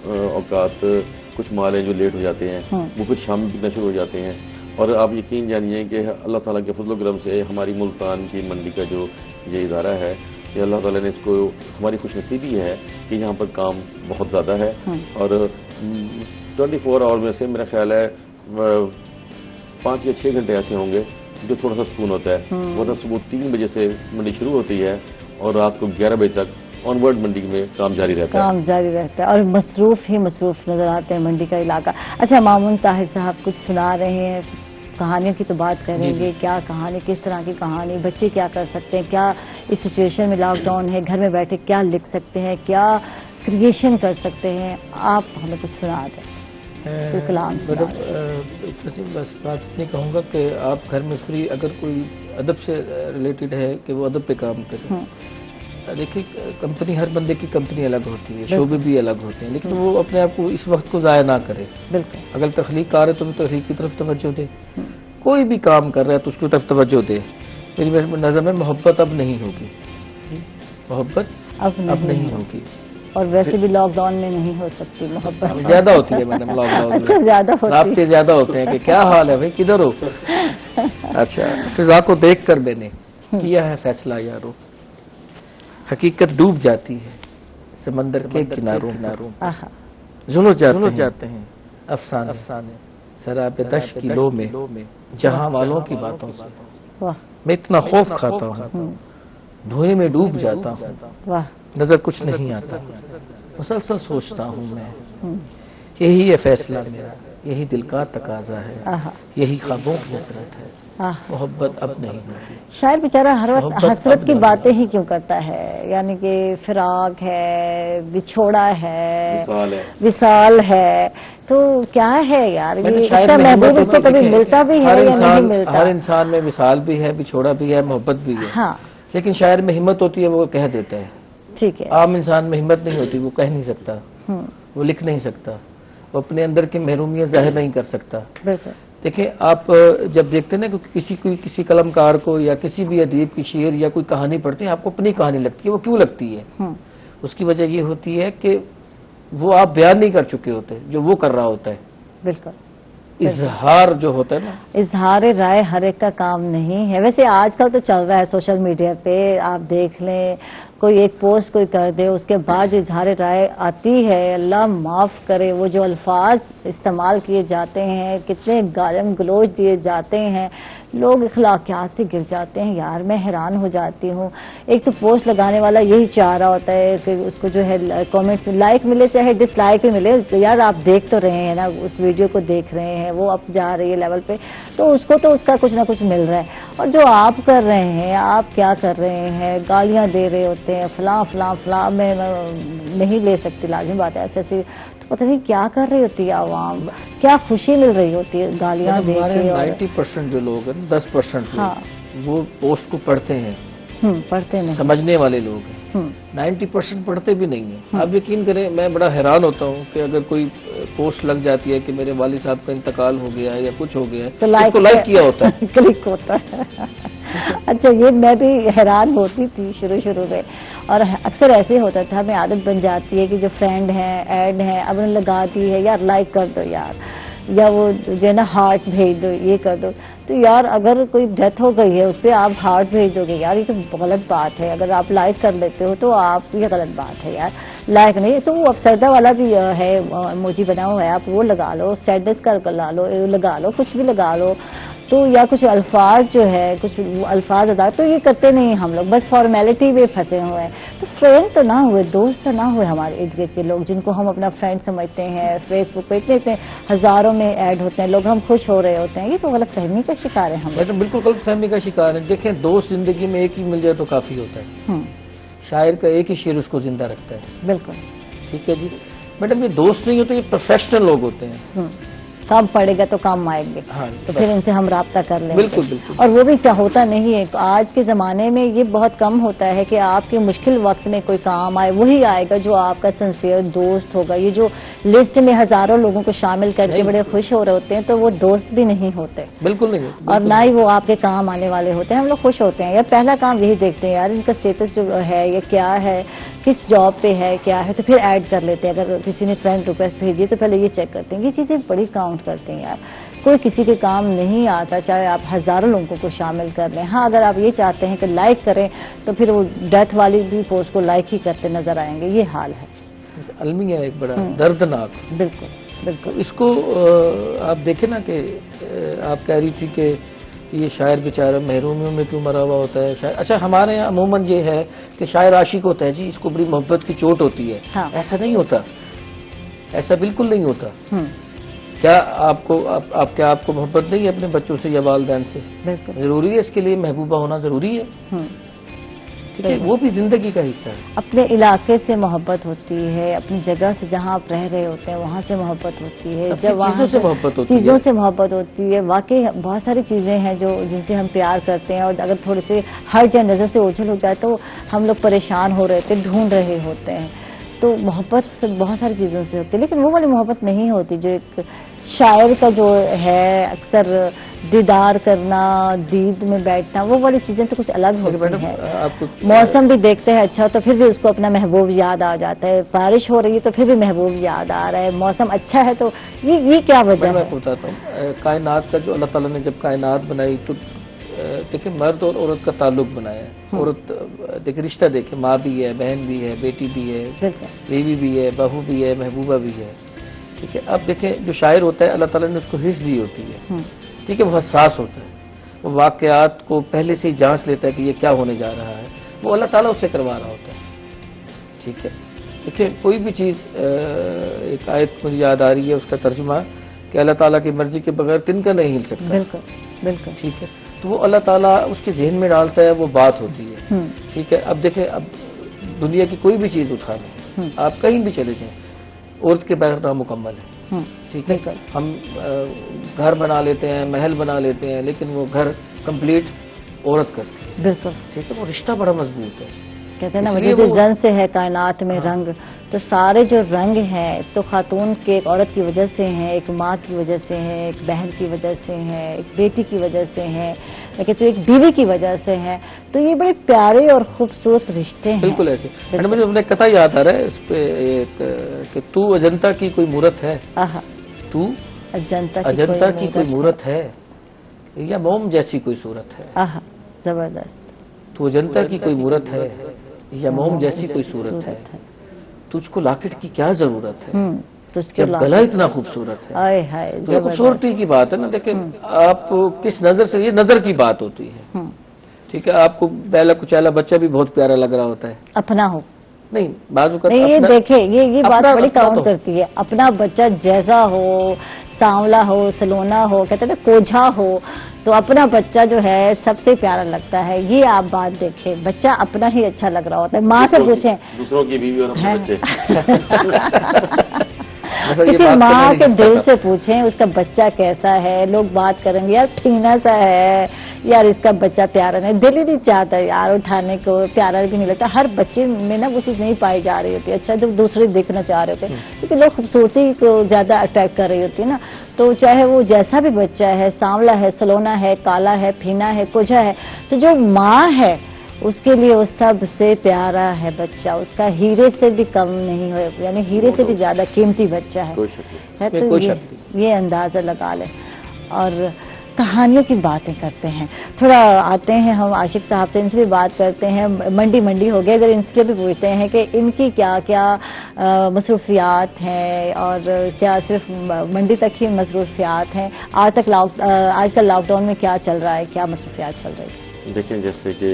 اوقات کچھ مال ہیں جو لیٹ ہو جاتے ہیں, وہ پھر شام میں بکنا شروع ہو جاتے ہیں. اور آپ یقین جانیے کہ اللہ تعالیٰ کے فضل و کرم سے ہماری ملتان کی منڈی کا جو یہ ادارہ ہے, کہ اللہ تعالیٰ نے اس کو, ہماری خوش نصیبی ہے کہ یہاں پر کام بہت زیادہ ہے. اور 24 آور میں سے میرا خیال ہے 5 یا 6 گھنٹے ایسے ہوں گے جو تھوڑا سا سکون ہوتا ہے. ورنہ صبح 3 بجے سے منڈی شروع ہوتی ہے اور رات کو 11 بجے تک آن ورڈ منڈی میں کام جاری رہتا ہے. کام جاری رہتا ہے اور مصروف ہی مصروف نظر آتے ہیں منڈی کا علاقہ. اچھا, مامون طاہر صاحب کچھ سنا رہے ہیں, کہانیوں کی تو بات کریں گے. کیا کہانی, کس طرح کی کہانی, بچے کیا کر سکتے ہیں, کیا اس سچویشن میں لاک ڈاؤن ہے, گھر میں بیٹھے کیا لکھ سکتے ہیں, کیا کریشن کر سکتے ہیں, آپ ہمیں کچھ سنا دیں. بس بات اتنی کہوں گا کہ آپ گھر میں فری اگر کوئی ادب سے ریلیٹڈ ہے کہ وہ ادب پہ کام کرے. دیکھیے, کمپنی, ہر بندے کی کمپنی الگ ہوتی ہے, شعبے بھی الگ ہوتے ہیں, لیکن وہ اپنے آپ کو اس وقت کو ضائع نہ کرے. بالکل, اگر تخلیق کار ہے تو تخلیق کی طرف توجہ دے. کوئی بھی کام کر رہا ہے تو اس کی طرف توجہ دے. میری نظر میں محبت اب نہیں ہوگی, محبت اب نہیں ہوگی. اور ویسے بھی لاک ڈاؤن میں نہیں ہو سکتی محبت, زیادہ ہوتی ہے میڈم لاک ڈاؤن میں. زیادہ رابطے زیادہ ہوتے ہیں کہ کیا حال ہے بھائی, کدھر ہو. اچھا, فضا کو دیکھ کر میں نے کیا ہے فیصلہ یارو, حقیقت ڈوب جاتی ہے سمندر کے کناروں, جھلس جاتے ہیں افسانے شراب دش کی لو میں, جہاں والوں کی باتوں سے میں اتنا خوف کھاتا ہوں, دھوئے میں ڈوب جاتا ہوں, نظر کچھ نہیں آتا, مسلسل سوچتا ہوں میں, یہی ہے فیصلہ میرا, یہی دل کا تقاضا ہے, یہی خوابوں کی حسرت ہے, محبت اب نہیں ہوتی. شاید بیچارہ ہر وقت حسرت کی باتیں ہی کیوں کرتا ہے, یعنی کہ فراق ہے, بچھوڑا ہے, وصال ہے, تو کیا ہے یار, یہ محبوب اس کو کبھی ملتا بھی ہے یا نہیں ملتا. ہر انسان میں وصال بھی ہے, بچھوڑا بھی ہے, محبت بھی ہے, لیکن شاعر میں ہمت ہوتی ہے, وہ کہہ دیتا ہے. ٹھیک ہے, عام انسان میں ہمت نہیں ہوتی, وہ کہہ نہیں سکتا, وہ لکھ نہیں سکتا, وہ اپنے اندر کی محرومیت ظاہر نہیں کر سکتا. دیکھیں آپ جب دیکھتے ہیں نا کہ کسی قلمکار کو یا کسی بھی ادیب کی شعر یا کوئی کہانی پڑھتے ہیں، آپ کو اپنی کہانی لگتی ہے. وہ کیوں لگتی ہے؟ اس کی وجہ یہ ہوتی ہے کہ وہ آپ بیان نہیں کر چکے ہوتے جو وہ کر رہا ہوتا ہے. بالکل. اظہار جو ہوتا ہے نا، اظہار رائے ہر ایک کا کام نہیں ہے. ویسے آج کل تو چل رہا ہے سوشل میڈیا پہ، آپ دیکھ لیں کوئی ایک پوسٹ کوئی کر دے، اس کے بعد جو اظہار رائے آتی ہے، اللہ معاف کرے وہ جو الفاظ استعمال کیے جاتے ہیں، کتنے گالم گلوچ دیے جاتے ہیں، لوگ اخلاقیات سے گر جاتے ہیں. یار میں حیران ہو جاتی ہوں. ایک تو پوسٹ لگانے والا یہی چاہ رہا ہوتا ہے کہ اس کو جو ہے کامنٹ لائک ملے چاہے ڈس لائک بھی ملے. یار آپ دیکھ تو رہے ہیں نا، اس ویڈیو کو دیکھ رہے ہیں، وہ اب جا رہی ہے لیول پہ، تو اس کو تو اس کا کچھ نہ کچھ مل رہا ہے. اور جو آپ کر رہے ہیں، آپ کیا کر رہے ہیں، گالیاں دے رہے ہوتے ہیں، فلاں فلاں فلاں، میں نہیں لے سکتی، لازمی بات ہے ایسے ایسی، پتہ نہیں کیا کر رہی ہوتی ہے عوام، کیا خوشی مل رہی ہوتی ہے گالیاں دے کے. 90% جو لوگ ہیں، 10% وہ پوسٹ کو پڑھتے ہیں، پڑھتے نہیں، سمجھنے والے لوگ ہیں. 90% پڑھتے بھی نہیں ہیں. آپ یقین کریں میں بڑا حیران ہوتا ہوں کہ اگر کوئی پوسٹ لگ جاتی ہے کہ میرے والد صاحب کا انتقال ہو گیا ہے یا کچھ ہو گیا ہے تو لائک کیا ہوتا ہے، کلک ہوتا ہے. اچھا یہ میں بھی حیران ہوتی تھی شروع میں، اور اکثر ایسے ہوتا تھا، ہمیں عادت بن جاتی ہے کہ جو فرینڈ ہیں ایڈ ہیں اب انہوں نے لگا دی ہے، یار لائک کر دو یار، یا وہ جو ہے نا ہارٹ بھیج دو، یہ کر دو. تو یار اگر کوئی ڈیتھ ہو گئی ہے اس پہ آپ ہارٹ بھیج دو گے، یار یہ تو غلط بات ہے. اگر آپ لائک کر لیتے ہو تو آپ یہ غلط بات ہے یار، لائک نہیں. تو وہ افسردہ والا بھی ہے موجی بنا ہوا ہے، آپ وہ لگا لو، سیڈنس کا لگا لو، کچھ بھی لگا لو. تو یا کچھ الفاظ جو ہے کچھ الفاظ ادا، تو یہ کرتے نہیں ہم لوگ، بس فارمیلٹی میں پھنسے ہوئے ہیں. تو فرینڈ تو نہ ہوئے، دوست تو نہ ہوئے ہمارے ارد گرد کے لوگ جن کو ہم اپنا فرینڈ سمجھتے ہیں. فیس بک پہ اتنے ہزاروں میں ایڈ ہوتے ہیں لوگ، ہم خوش ہو رہے ہوتے ہیں. یہ تو غلط فہمی کا شکار ہے ہم. بالکل غلط فہمی کا شکار ہے. دیکھیں دوست زندگی میں ایک ہی مل جائے تو کافی ہوتا ہے. شاعر کا ایک ہی شعر اس کو زندہ رکھتا ہے. بالکل ٹھیک ہے جی. میڈم یہ دوست نہیں ہوتے، یہ پروفیشنل لوگ ہوتے ہیں. کام پڑے گا تو کام آئیں گے، تو پھر ان سے ہم رابطہ کر لیں گے. بالکل بالکل. اور وہ بھی کیا ہوتا نہیں ہے آج کے زمانے میں، یہ بہت کم ہوتا ہے کہ آپ کے مشکل وقت میں کوئی کام آئے. وہی آئے گا جو آپ کا سنسیئر دوست ہوگا. یہ جو لسٹ میں ہزاروں لوگوں کو شامل کر کے بڑے خوش ہو رہے ہوتے ہیں تو وہ دوست بھی نہیں ہوتے. بالکل نہیں. اور نہ ہی وہ آپ کے کام آنے والے ہوتے ہیں. ہم لوگ خوش ہوتے ہیں یا پہلا کام یہی دیکھتے ہیں یار ان کا اسٹیٹس جو ہے یہ کیا ہے، کس جاب پہ ہے، کیا ہے، تو پھر ایڈ کر لیتے ہیں. اگر کسی نے فرینڈ ریکویسٹ بھیجی تو پہلے یہ چیک کرتے ہیں. یہ چیزیں بڑی کاؤنٹ کرتے ہیں یار. کوئی کسی کے کام نہیں آتا چاہے آپ ہزاروں لوگوں کو شامل کر لیں. ہاں اگر آپ یہ چاہتے ہیں کہ لائک کریں تو پھر وہ ڈیتھ والی بھی پوسٹ کو لائک ہی کرتے نظر آئیں گے. یہ حال ہے. المیہ ایک بڑا دردناک. بالکل بالکل. اس کو آپ دیکھیں نا کہ آپ کہہ رہی تھی کہ یہ شاعر بیچارہ محرومیوں میں کیوں مرا ہوا ہوتا ہے. اچھا ہمارے یہاں عموماً یہ ہے کہ شاعر عاشق ہوتا ہے جی، اس کو بڑی محبت کی چوٹ ہوتی ہے. ایسا نہیں ہوتا، ایسا بالکل نہیں ہوتا. کیا آپ کو محبت نہیں ہے اپنے بچوں سے یا والدین سے؟ ضروری ہے اس کے لیے محبوبہ ہونا ضروری ہے. ٹھیک ہے، وہ بھی زندگی کا حصہ ہے. اپنے علاقے سے محبت ہوتی ہے، اپنی جگہ سے جہاں آپ رہ رہے ہوتے ہیں وہاں سے محبت ہوتی ہے، جب وہاں سے محبت ہوتی ہے، چیزوں سے محبت ہوتی ہے. واقعی بہت ساری چیزیں ہیں جن سے ہم پیار کرتے ہیں، اور اگر تھوڑے سے ہر جگہ نظر سے اوجھل ہو جائے تو ہم لوگ پریشان ہو رہے تھے، ڈھونڈ رہے ہوتے ہیں. تو محبت سے بہت ساری چیزوں سے ہوتی ہے، لیکن وہ والی محبت نہیں ہوتی جو ایک شاعر کا جو ہے اکثر دیدار کرنا، دید میں بیٹھنا، وہ والی چیزیں تو کچھ الگ ہوتی ہیں. موسم بھی دیکھتے ہیں اچھا تو پھر بھی اس کو اپنا محبوب یاد آ جاتا ہے. بارش ہو رہی ہے تو پھر بھی محبوب یاد آ رہا ہے. موسم اچھا ہے تو یہ کیا وجہ ہے؟ میں بتاتا ہوں. کائنات کا جو اللہ تعالیٰ نے جب کائنات بنائی تو دیکھیں مرد اور عورت کا تعلق بنایا ہے. عورت دیکھیں رشتہ دیکھیں، ماں بھی ہے، بہن بھی ہے، بیٹی بھی ہے، بیوی بھی ہے، بہو بھی ہے، محبوبہ بھی ہے. ٹھیک ہے. اب دیکھیں جو شاعر ہوتا ہے اللہ تعالیٰ نے اس کو حس دی ہوتی ہے. ٹھیک ہے. وہ حساس ہوتا ہے، وہ واقعات کو پہلے سے ہی جانچ لیتا ہے کہ یہ کیا ہونے جا رہا ہے. وہ اللہ تعالیٰ اس سے کروا رہا ہوتا ہے. ٹھیک ہے. دیکھیں کوئی بھی چیز، ایک آیت مجھے یاد آ رہی ہے اس کا ترجمہ کہ اللہ تعالیٰ کی مرضی کے بغیر تنکا نہیں ہل سکتا. بالکل بالکل. ٹھیک ہے. تو وہ اللہ تعالیٰ اس کے ذہن میں ڈالتا ہے، وہ بات ہوتی ہے. ٹھیک ہے. اب دیکھیں اب دنیا کی کوئی بھی چیز اٹھا لیں، آپ کہیں بھی چلے جائیں، عورت کے بغیر نامکمل ہے. ٹھیک ہے. ہم گھر بنا لیتے ہیں، محل بنا لیتے ہیں، لیکن وہ گھر کمپلیٹ عورت کرتی ہے. بالکل. ٹھیک ہے. وہ رشتہ بڑا مضبوط ہے. کہتے ہیں نا وجود زن سے ہے کائنات میں رنگ، تو سارے جو رنگ ہیں تو خاتون کے ایک عورت کی وجہ سے ہیں، ایک ماں کی وجہ سے ہیں، ایک بہن کی وجہ سے ہیں، ایک بیٹی کی وجہ سے ہیں، لیکن تو ایک بیوی کی وجہ سے ہیں، تو یہ بڑے پیارے اور خوبصورت رشتے ہیں. بالکل ایسے. مجھے اپنے کتا یاد آ رہا ہے اس پہ کہ تو اجنتا کی کوئی مورت ہے، تو اجنتا کی کوئی مورت ہے یا موم جیسی کوئی صورت ہے. زبردست. تو اجنتا کی کوئی مورت ہے یا موم جیسی کوئی صورت ہے، تجھ کو لاکٹ کی کیا ضرورت ہے جب گلا اتنا خوبصورت ہے. تو یہ خوبصورتی کی بات ہے نا. دیکھیں آپ کس نظر سے، یہ نظر کی بات ہوتی ہے. ٹھیک ہے، آپ کو پہلا کچیلا بچہ بھی بہت پیارا لگ رہا ہوتا ہے، اپنا ہو نہیں بازو کا. یہ دیکھیں یہ بات بڑی کاؤنٹ کرتی ہے. اپنا بچہ جیسا ہو، سانولا ہو، سلونا ہو، کہتے ہیں کوجھا ہو، تو اپنا بچہ جو ہے سب سے پیارا لگتا ہے. یہ آپ بات دیکھیں، بچہ اپنا ہی اچھا لگ رہا ہوتا ہے. ماں سے پوچھیں، دوسروں کی بیوی اور اپنے بچے. کسی ماں کے دل سے پوچھیں اس کا بچہ کیسا ہے. لوگ بات کریں گے یار ٹھینا سا ہے، یار اس کا بچہ پیارا نہیں، دل ہی نہیں چاہتا یار اٹھانے کو، پیارا بھی نہیں لگتا. ہر بچے میں نا وہ چیز نہیں پائی جا رہی ہوتی. اچھا جب دوسرے دیکھنا چاہ رہے ہوتے ہیں کیونکہ لوگ خوبصورتی کو زیادہ اٹریکٹ کر رہی ہوتی ہے نا. تو چاہے وہ جیسا بھی بچہ ہے، سانولا ہے، سلونا ہے، کالا ہے، پھینا ہے، کوجھا ہے، تو جو ماں ہے اس کے لیے وہ سب سے پیارا ہے بچہ. اس کا ہیرے سے بھی کم نہیں ہو، یعنی ہیرے سے بھی زیادہ قیمتی بچہ ہے. تو یہ اندازہ لگا لیں. اور کہانیوں کی باتیں کرتے ہیں، تھوڑا آتے ہیں ہم عاشق صاحب سے، ان سے بھی بات کرتے ہیں. منڈی ہو گئے، اگر ان سے بھی پوچھتے ہیں کہ ان کی کیا کیا مصروفیات ہیں اور کیا صرف منڈی تک ہی مصروفیات ہیں. آج کل لاک ڈاؤن میں کیا چل رہا ہے، کیا مصروفیات چل رہی ہے؟ دیکھیں جیسے کہ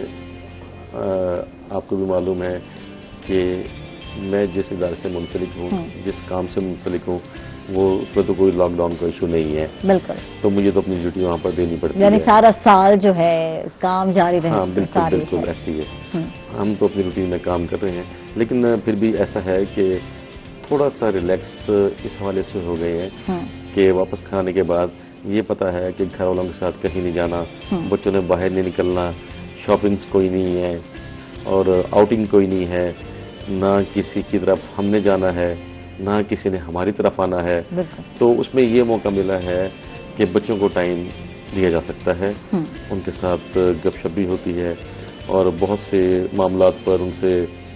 آپ کو بھی معلوم ہے کہ میں جس ادارے سے منسلک ہوں، جس کام سے منسلک ہوں، وہ اس میں تو کوئی لاک ڈاؤن کا ایشو نہیں ہے. بالکل. تو مجھے تو اپنی ڈیوٹی وہاں پر دینی پڑتی ہے، یعنی سارا سال جو ہے کام جاری رہے. ہاں بالکل ایسی ہے. ہم تو اپنی روٹین میں کام کر رہے ہیں، لیکن پھر بھی ایسا ہے کہ تھوڑا سا ریلیکس اس حوالے سے ہو گئے ہیں کہ واپس کھانے کے بعد یہ پتا ہے کہ گھر والوں کے ساتھ کہیں نہیں جانا، بچوں نے باہر نہیں نکلنا، شاپنگز کوئی نہیں ہے اور آؤٹنگ کوئی نہیں ہے، نہ کسی کی طرف ہم نے جانا ہے، نہ کسی نے ہماری طرف آنا ہے. تو اس میں یہ موقع ملا ہے کہ بچوں کو ٹائم دیا جا سکتا ہے، ان کے ساتھ گپ شپ بھی ہوتی ہے اور بہت سے معاملات پر ان سے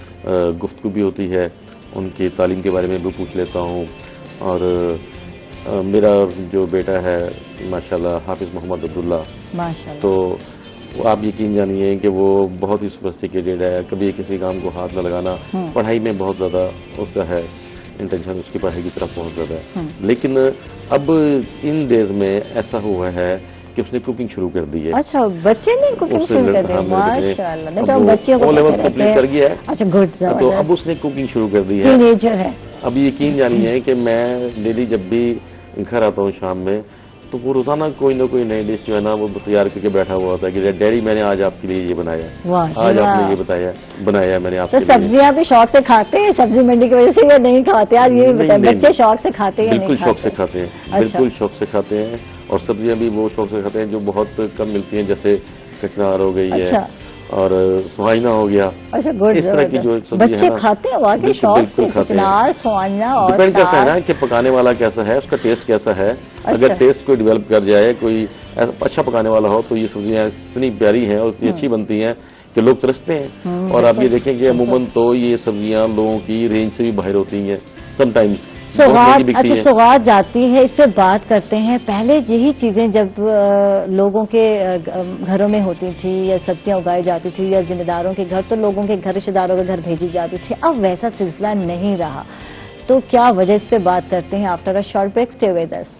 گفتگو بھی ہوتی ہے. ان کی تعلیم کے بارے میں بھی پوچھ لیتا ہوں. اور میرا جو بیٹا ہے ماشاءاللہ حافظ محمد عبداللہ، تو آپ یقین جانیے کہ وہ بہت ہی سوفسٹیکیٹڈ ہے، کبھی کسی کام کو ہاتھ نہ لگانا. پڑھائی میں بہت زیادہ اس کا ہے انٹینشن، اس کی پڑھائی کی طرف بہت زیادہ ہے. لیکن اب ان ڈیز میں ایسا ہوا ہے کہ اس نے کوکنگ شروع کر دی ہے. اچھا بچے نے کوکنگ شروع کر دی؟ ماشاءاللہ. دیکھو بچیوں کو لیول کمپلیٹ کر گیا ہے. اچھا گڈ. تو اب اس نے کوکنگ شروع کر دی ہے، ٹین ایجر ہے. اب یقین جانیے کہ میں ڈیلی جب بھی گھر آتا ہوں شام میں تو وہ روزانہ کوئی نہ کوئی نئی ڈش جو ہے نا وہ تیار کر کے بیٹھا ہوا ہوتا ہے کہ ڈیڈی میں نے آج آپ کے لیے یہ بنایا، آج آپ نے یہ بنایا میں نے آپ کے لیے. تو سبزیاں بھی شوق سے کھاتے ہیں سبزی منڈی کی وجہ سے یا نہیں کھاتے؟ آج یہ بتائیں بچے شوق سے کھاتے ہیں؟ بالکل شوق سے کھاتے ہیں، بالکل شوق سے کھاتے ہیں. اور سبزیاں بھی وہ شوق سے کھاتے ہیں جو بہت کم ملتی ہیں، جیسے کچنار ہو گئی ہے اور سوائنا ہو گیا. اچھا گڈ. اس طرح کی جو بچے کھاتے ہیں واقعی شوق سے کچنار، سوائنا. اور ڈیپینڈ کرتا ہے نا کہ پکانے والا کیسا ہے، اس کا ٹیسٹ کیسا ہے. اگر ٹیسٹ کوئی ڈیولپ کر جائے، کوئی اچھا پکانے والا ہو تو یہ سبزیاں اتنی پیاری ہیں اور اتنی اچھی بنتی ہیں کہ لوگ ترستے ہیں. اور آپ یہ دیکھیں کہ عموماً تو یہ سبزیاں لوگوں کی رینج سے بھی باہر ہوتی ہیں سم ٹائمز. سوغات جاتی ہے، اس پہ بات کرتے ہیں. پہلے یہی چیزیں جب لوگوں کے گھروں میں ہوتی تھی یا سبزیاں اگائی جاتی تھی یا ذمہ داروں کے گھر، تو لوگوں کے گھر رشتے داروں کے گھر بھیجی جاتی تھی. اب ویسا سلسلہ نہیں رہا. تو کیا وجہ اس پہ بات کرتے ہیں after a short break. Stay with us.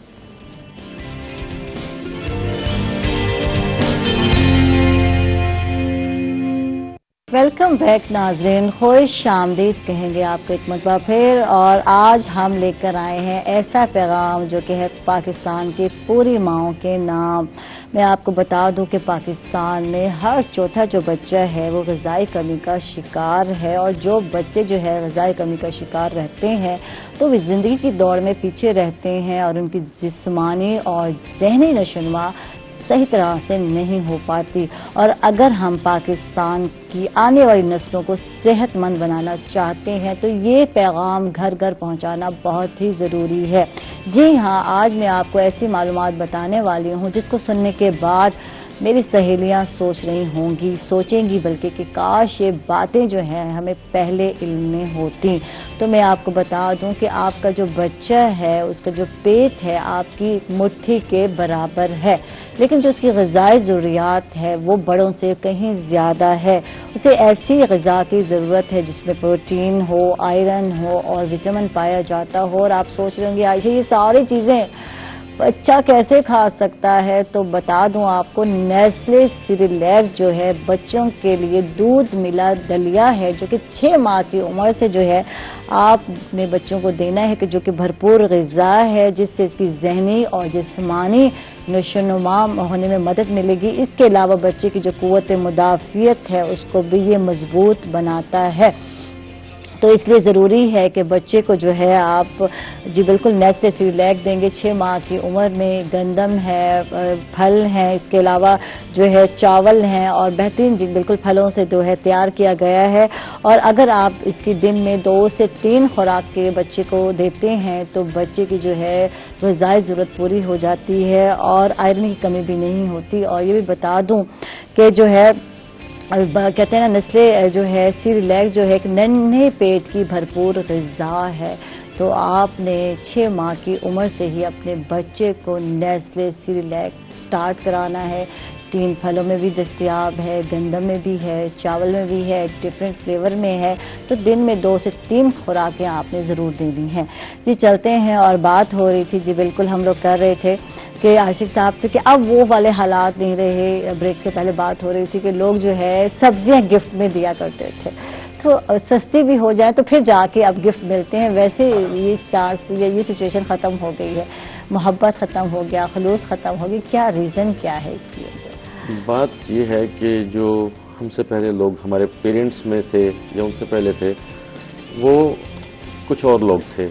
Welcome back ناظرین، خوش آمدید کہیں گے آپ کو ایک مرتبہ پھر. اور آج ہم لے کر آئے ہیں ایسا پیغام جو کہ ہے پاکستان کی پوری ماؤں کے نام. میں آپ کو بتا دوں کہ پاکستان میں ہر چوتھا جو بچہ ہے وہ غذائی کمی کا شکار ہے. اور جو بچے جو ہے غذائی کمی کا شکار رہتے ہیں تو وہ زندگی کی دوڑ میں پیچھے رہتے ہیں اور ان کی جسمانی اور ذہنی نشوونما صحیح طرح سے نہیں ہو پاتی، اور اگر ہم پاکستان کی آنے والی نسلوں کو صحت مند بنانا چاہتے ہیں تو یہ پیغام گھر گھر پہنچانا بہت ہی ضروری ہے۔ جی ہاں، آج میں آپ کو ایسی معلومات بتانے والی ہوں جس کو سننے کے بعد میری سہیلیاں سوچ رہی ہوں گی، سوچیں گی بلکہ کہ کاش یہ باتیں جو ہیں ہمیں پہلے علم میں ہوتی۔ تو میں آپ کو بتا دوں کہ آپ کا جو بچہ ہے اس کا جو پیٹ ہے آپ کی مٹھی کے برابر ہے، لیکن جو اس کی غذائی ضروریات ہے وہ بڑوں سے کہیں زیادہ ہے۔ اسے ایسی غذا کی ضرورت ہے جس میں پروٹین ہو، آئرن ہو اور وٹامن پایا جاتا ہو، اور آپ سوچ رہے ہوں گے عائشہ یہ ساری چیزیں بچہ کیسے کھا سکتا ہے؟ تو بتا دوں آپ کو، نیسلے سیریلیک جو ہے بچوں کے لیے دودھ ملا دلیا ہے، جو کہ 6 ماہ کی عمر سے جو ہے آپ نے بچوں کو دینا ہے، کہ جو کہ بھرپور غذا ہے جس سے اس کی ذہنی اور جسمانی نشوونما ہونے میں مدد ملے گی۔ اس کے علاوہ بچے کی جو قوت مدافعت ہے اس کو بھی یہ مضبوط بناتا ہے۔ تو اس لیے ضروری ہے کہ بچے کو جو ہے آپ جی بالکل نیسلے سیریلیک دیں گے 6 ماہ کی عمر میں۔ گندم ہے، پھل ہیں، اس کے علاوہ جو ہے چاول ہیں، اور بہترین جی بالکل پھلوں سے جو ہے تیار کیا گیا ہے، اور اگر آپ اس کی دن میں 2 سے 3 خوراک کے بچے کو دیتے ہیں تو بچے کی جو ہے غذائی ضرورت پوری ہو جاتی ہے اور آئرن کی کمی بھی نہیں ہوتی۔ اور یہ بھی بتا دوں کہ جو ہے کہتے ہیں نا نسلے جو ہے سیریلیک جو ہے ایک ننھے پیٹ کی بھرپور غذا ہے، تو آپ نے 6 ماہ کی عمر سے ہی اپنے بچے کو نیسلے سیریلیک سٹارٹ کرانا ہے۔ 3 پھلوں میں بھی دستیاب ہے، گندم میں بھی ہے، چاول میں بھی ہے، ڈفرینٹ فلیور میں ہے، تو دن میں 2 سے 3 خوراکیں آپ نے ضرور دینی ہیں۔ جی چلتے ہیں، اور بات ہو رہی تھی جی بالکل ہم لوگ کر رہے تھے کہ عاشق صاحب سے کہ اب وہ والے حالات نہیں رہے۔ بریک سے پہلے بات ہو رہی تھی کہ لوگ جو ہے سبزیاں گفٹ میں دیا کرتے تھے، تو سستی بھی ہو جائے تو پھر جا کے اب گفٹ ملتے ہیں۔ ویسے یہ سچویشن ختم ہو گئی ہے، محبت ختم ہو گیا، خلوص ختم ہو گئی، کیا ریزن کیا ہے اس کی وجہ؟ بات یہ ہے کہ جو ہم سے پہلے لوگ ہمارے پیرنٹس میں تھے یا ان سے پہلے تھے وہ کچھ اور لوگ تھے۔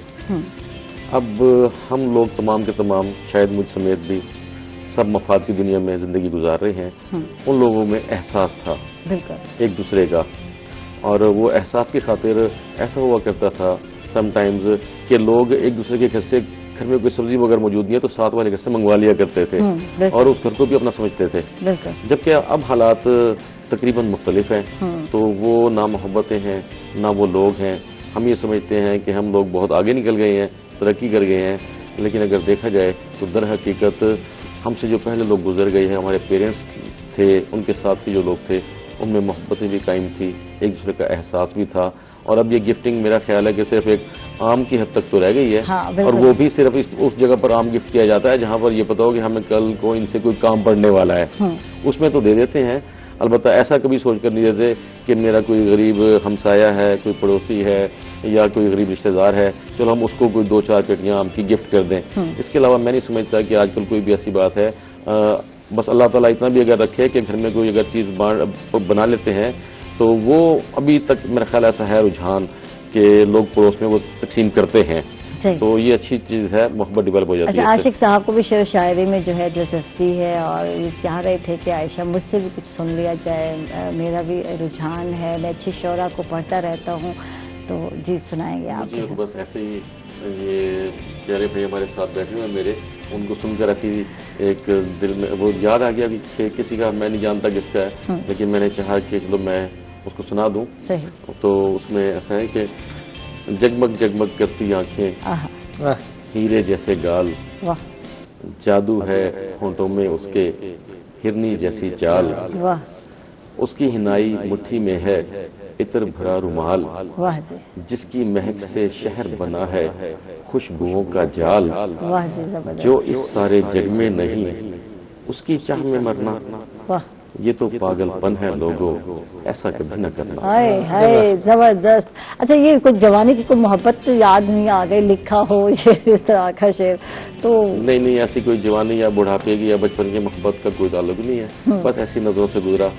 اب ہم لوگ تمام کے تمام، شاید مجھ سمیت بھی، سب مفاد کی دنیا میں زندگی گزار رہے ہیں۔ ان لوگوں میں احساس تھا ایک دوسرے کا، اور وہ احساس کی خاطر ایسا ہوا کرتا تھا سم ٹائمز کہ لوگ ایک دوسرے کے گھر میں کوئی سبزی وغیرہ موجود نہیں ہے تو ساتھ والے گھر سے منگوا لیا کرتے تھے اور اس گھر کو بھی اپنا سمجھتے تھے۔ جبکہ اب حالات تقریباً مختلف ہیں، تو وہ نہ محبتیں ہیں نہ وہ لوگ ہیں۔ ہم یہ سمجھتے ہیں کہ ہم لوگ بہت آگے نکل گئے ہیں، ترقی کر گئے ہیں، لیکن اگر دیکھا جائے تو در حقیقت ہم سے جو پہلے لوگ گزر گئے ہیں، ہمارے پیرنٹس تھے، ان کے ساتھ کے جو لوگ تھے ان میں محبتیں بھی قائم تھی، ایک دوسرے کا احساس بھی تھا۔ اور اب یہ گفٹنگ میرا خیال ہے کہ صرف ایک عام کی حد تک تو رہ گئی ہے، اور وہ بھی صرف اس جگہ پر عام گفٹ کیا جاتا ہے جہاں پر یہ پتا ہو کہ ہمیں کل کو ان سے کوئی کام پڑنے والا ہے، اس میں تو دے دیتے ہیں۔ البتہ ایسا کبھی سوچ کر نہیں دیتے کہ میرا کوئی غریب ہمسایہ ہے، کوئی پڑوسی ہے یا کوئی غریب رشتہ دار ہے، چلو ہم اس کو کوئی 2-4 پیٹیاں آم کی گفٹ کر دیں۔ اس کے علاوہ میں نہیں سمجھتا کہ آج کل کوئی بھی ایسی بات ہے۔ بس اللہ تعالیٰ اتنا بھی اگر رکھے کہ گھر میں کوئی اگر چیز بنا لیتے ہیں تو وہ ابھی تک میرا خیال ایسا ہے رجحان کہ لوگ پڑوس میں وہ تقسیم کرتے ہیں، تو یہ اچھی چیز ہے، محبت ڈیولپ ہو جاتی ہے۔ عاشق صاحب کو بھی شعر و شاعری میں جو ہے دلچسپی ہے، اور یہ چاہ رہے تھے کہ عائشہ مجھ سے بھی کچھ سن لیا جائے، میرا بھی رجحان ہے، میں اچھی شعرا کو پڑھتا رہتا ہوں، تو جی سنائیں گے آپ؟ جی بس ایسے ہی یہ پیارے بھائی ہمارے ساتھ بیٹھے ہوئے میرے، ان کو سن کر ایسی ایک دل میں وہ یاد آ گیا کہ کسی کا میں نہیں جانتا کس کا ہے، لیکن میں نے چاہا کہ چلو میں اس کو سنا دوں۔ تو اس میں ایسا ہے کہ جگمگ جگمگ کرتی آنکھیں، ہیرے جیسے گال، جادو ہے ہونٹوں میں اس کے، ہرنی جیسی چال، اس کی ہنائی مٹھی میں ہے عطر بھرا رومال، جس کی مہک سے شہر بنا ہے خوشبوؤں کا جال، جو اس سارے جگ میں نہیں اس کی چاہ میں مرنا، یہ تو پاگل پن ہے لوگوں، ایسا کبھی نہ کرنا۔ ہائے ہائے زبردست۔ اچھا یہ کچھ جوانی کی کوئی محبت تو یاد نہیں آ گئی لکھا ہو اس طرح کا شعر تو؟ نہیں ایسی کوئی جوانی یا بڑھاپے کی یا بچپن کی محبت کا کوئی تعلق نہیں ہے، بس ایسی نظروں سے گزرا،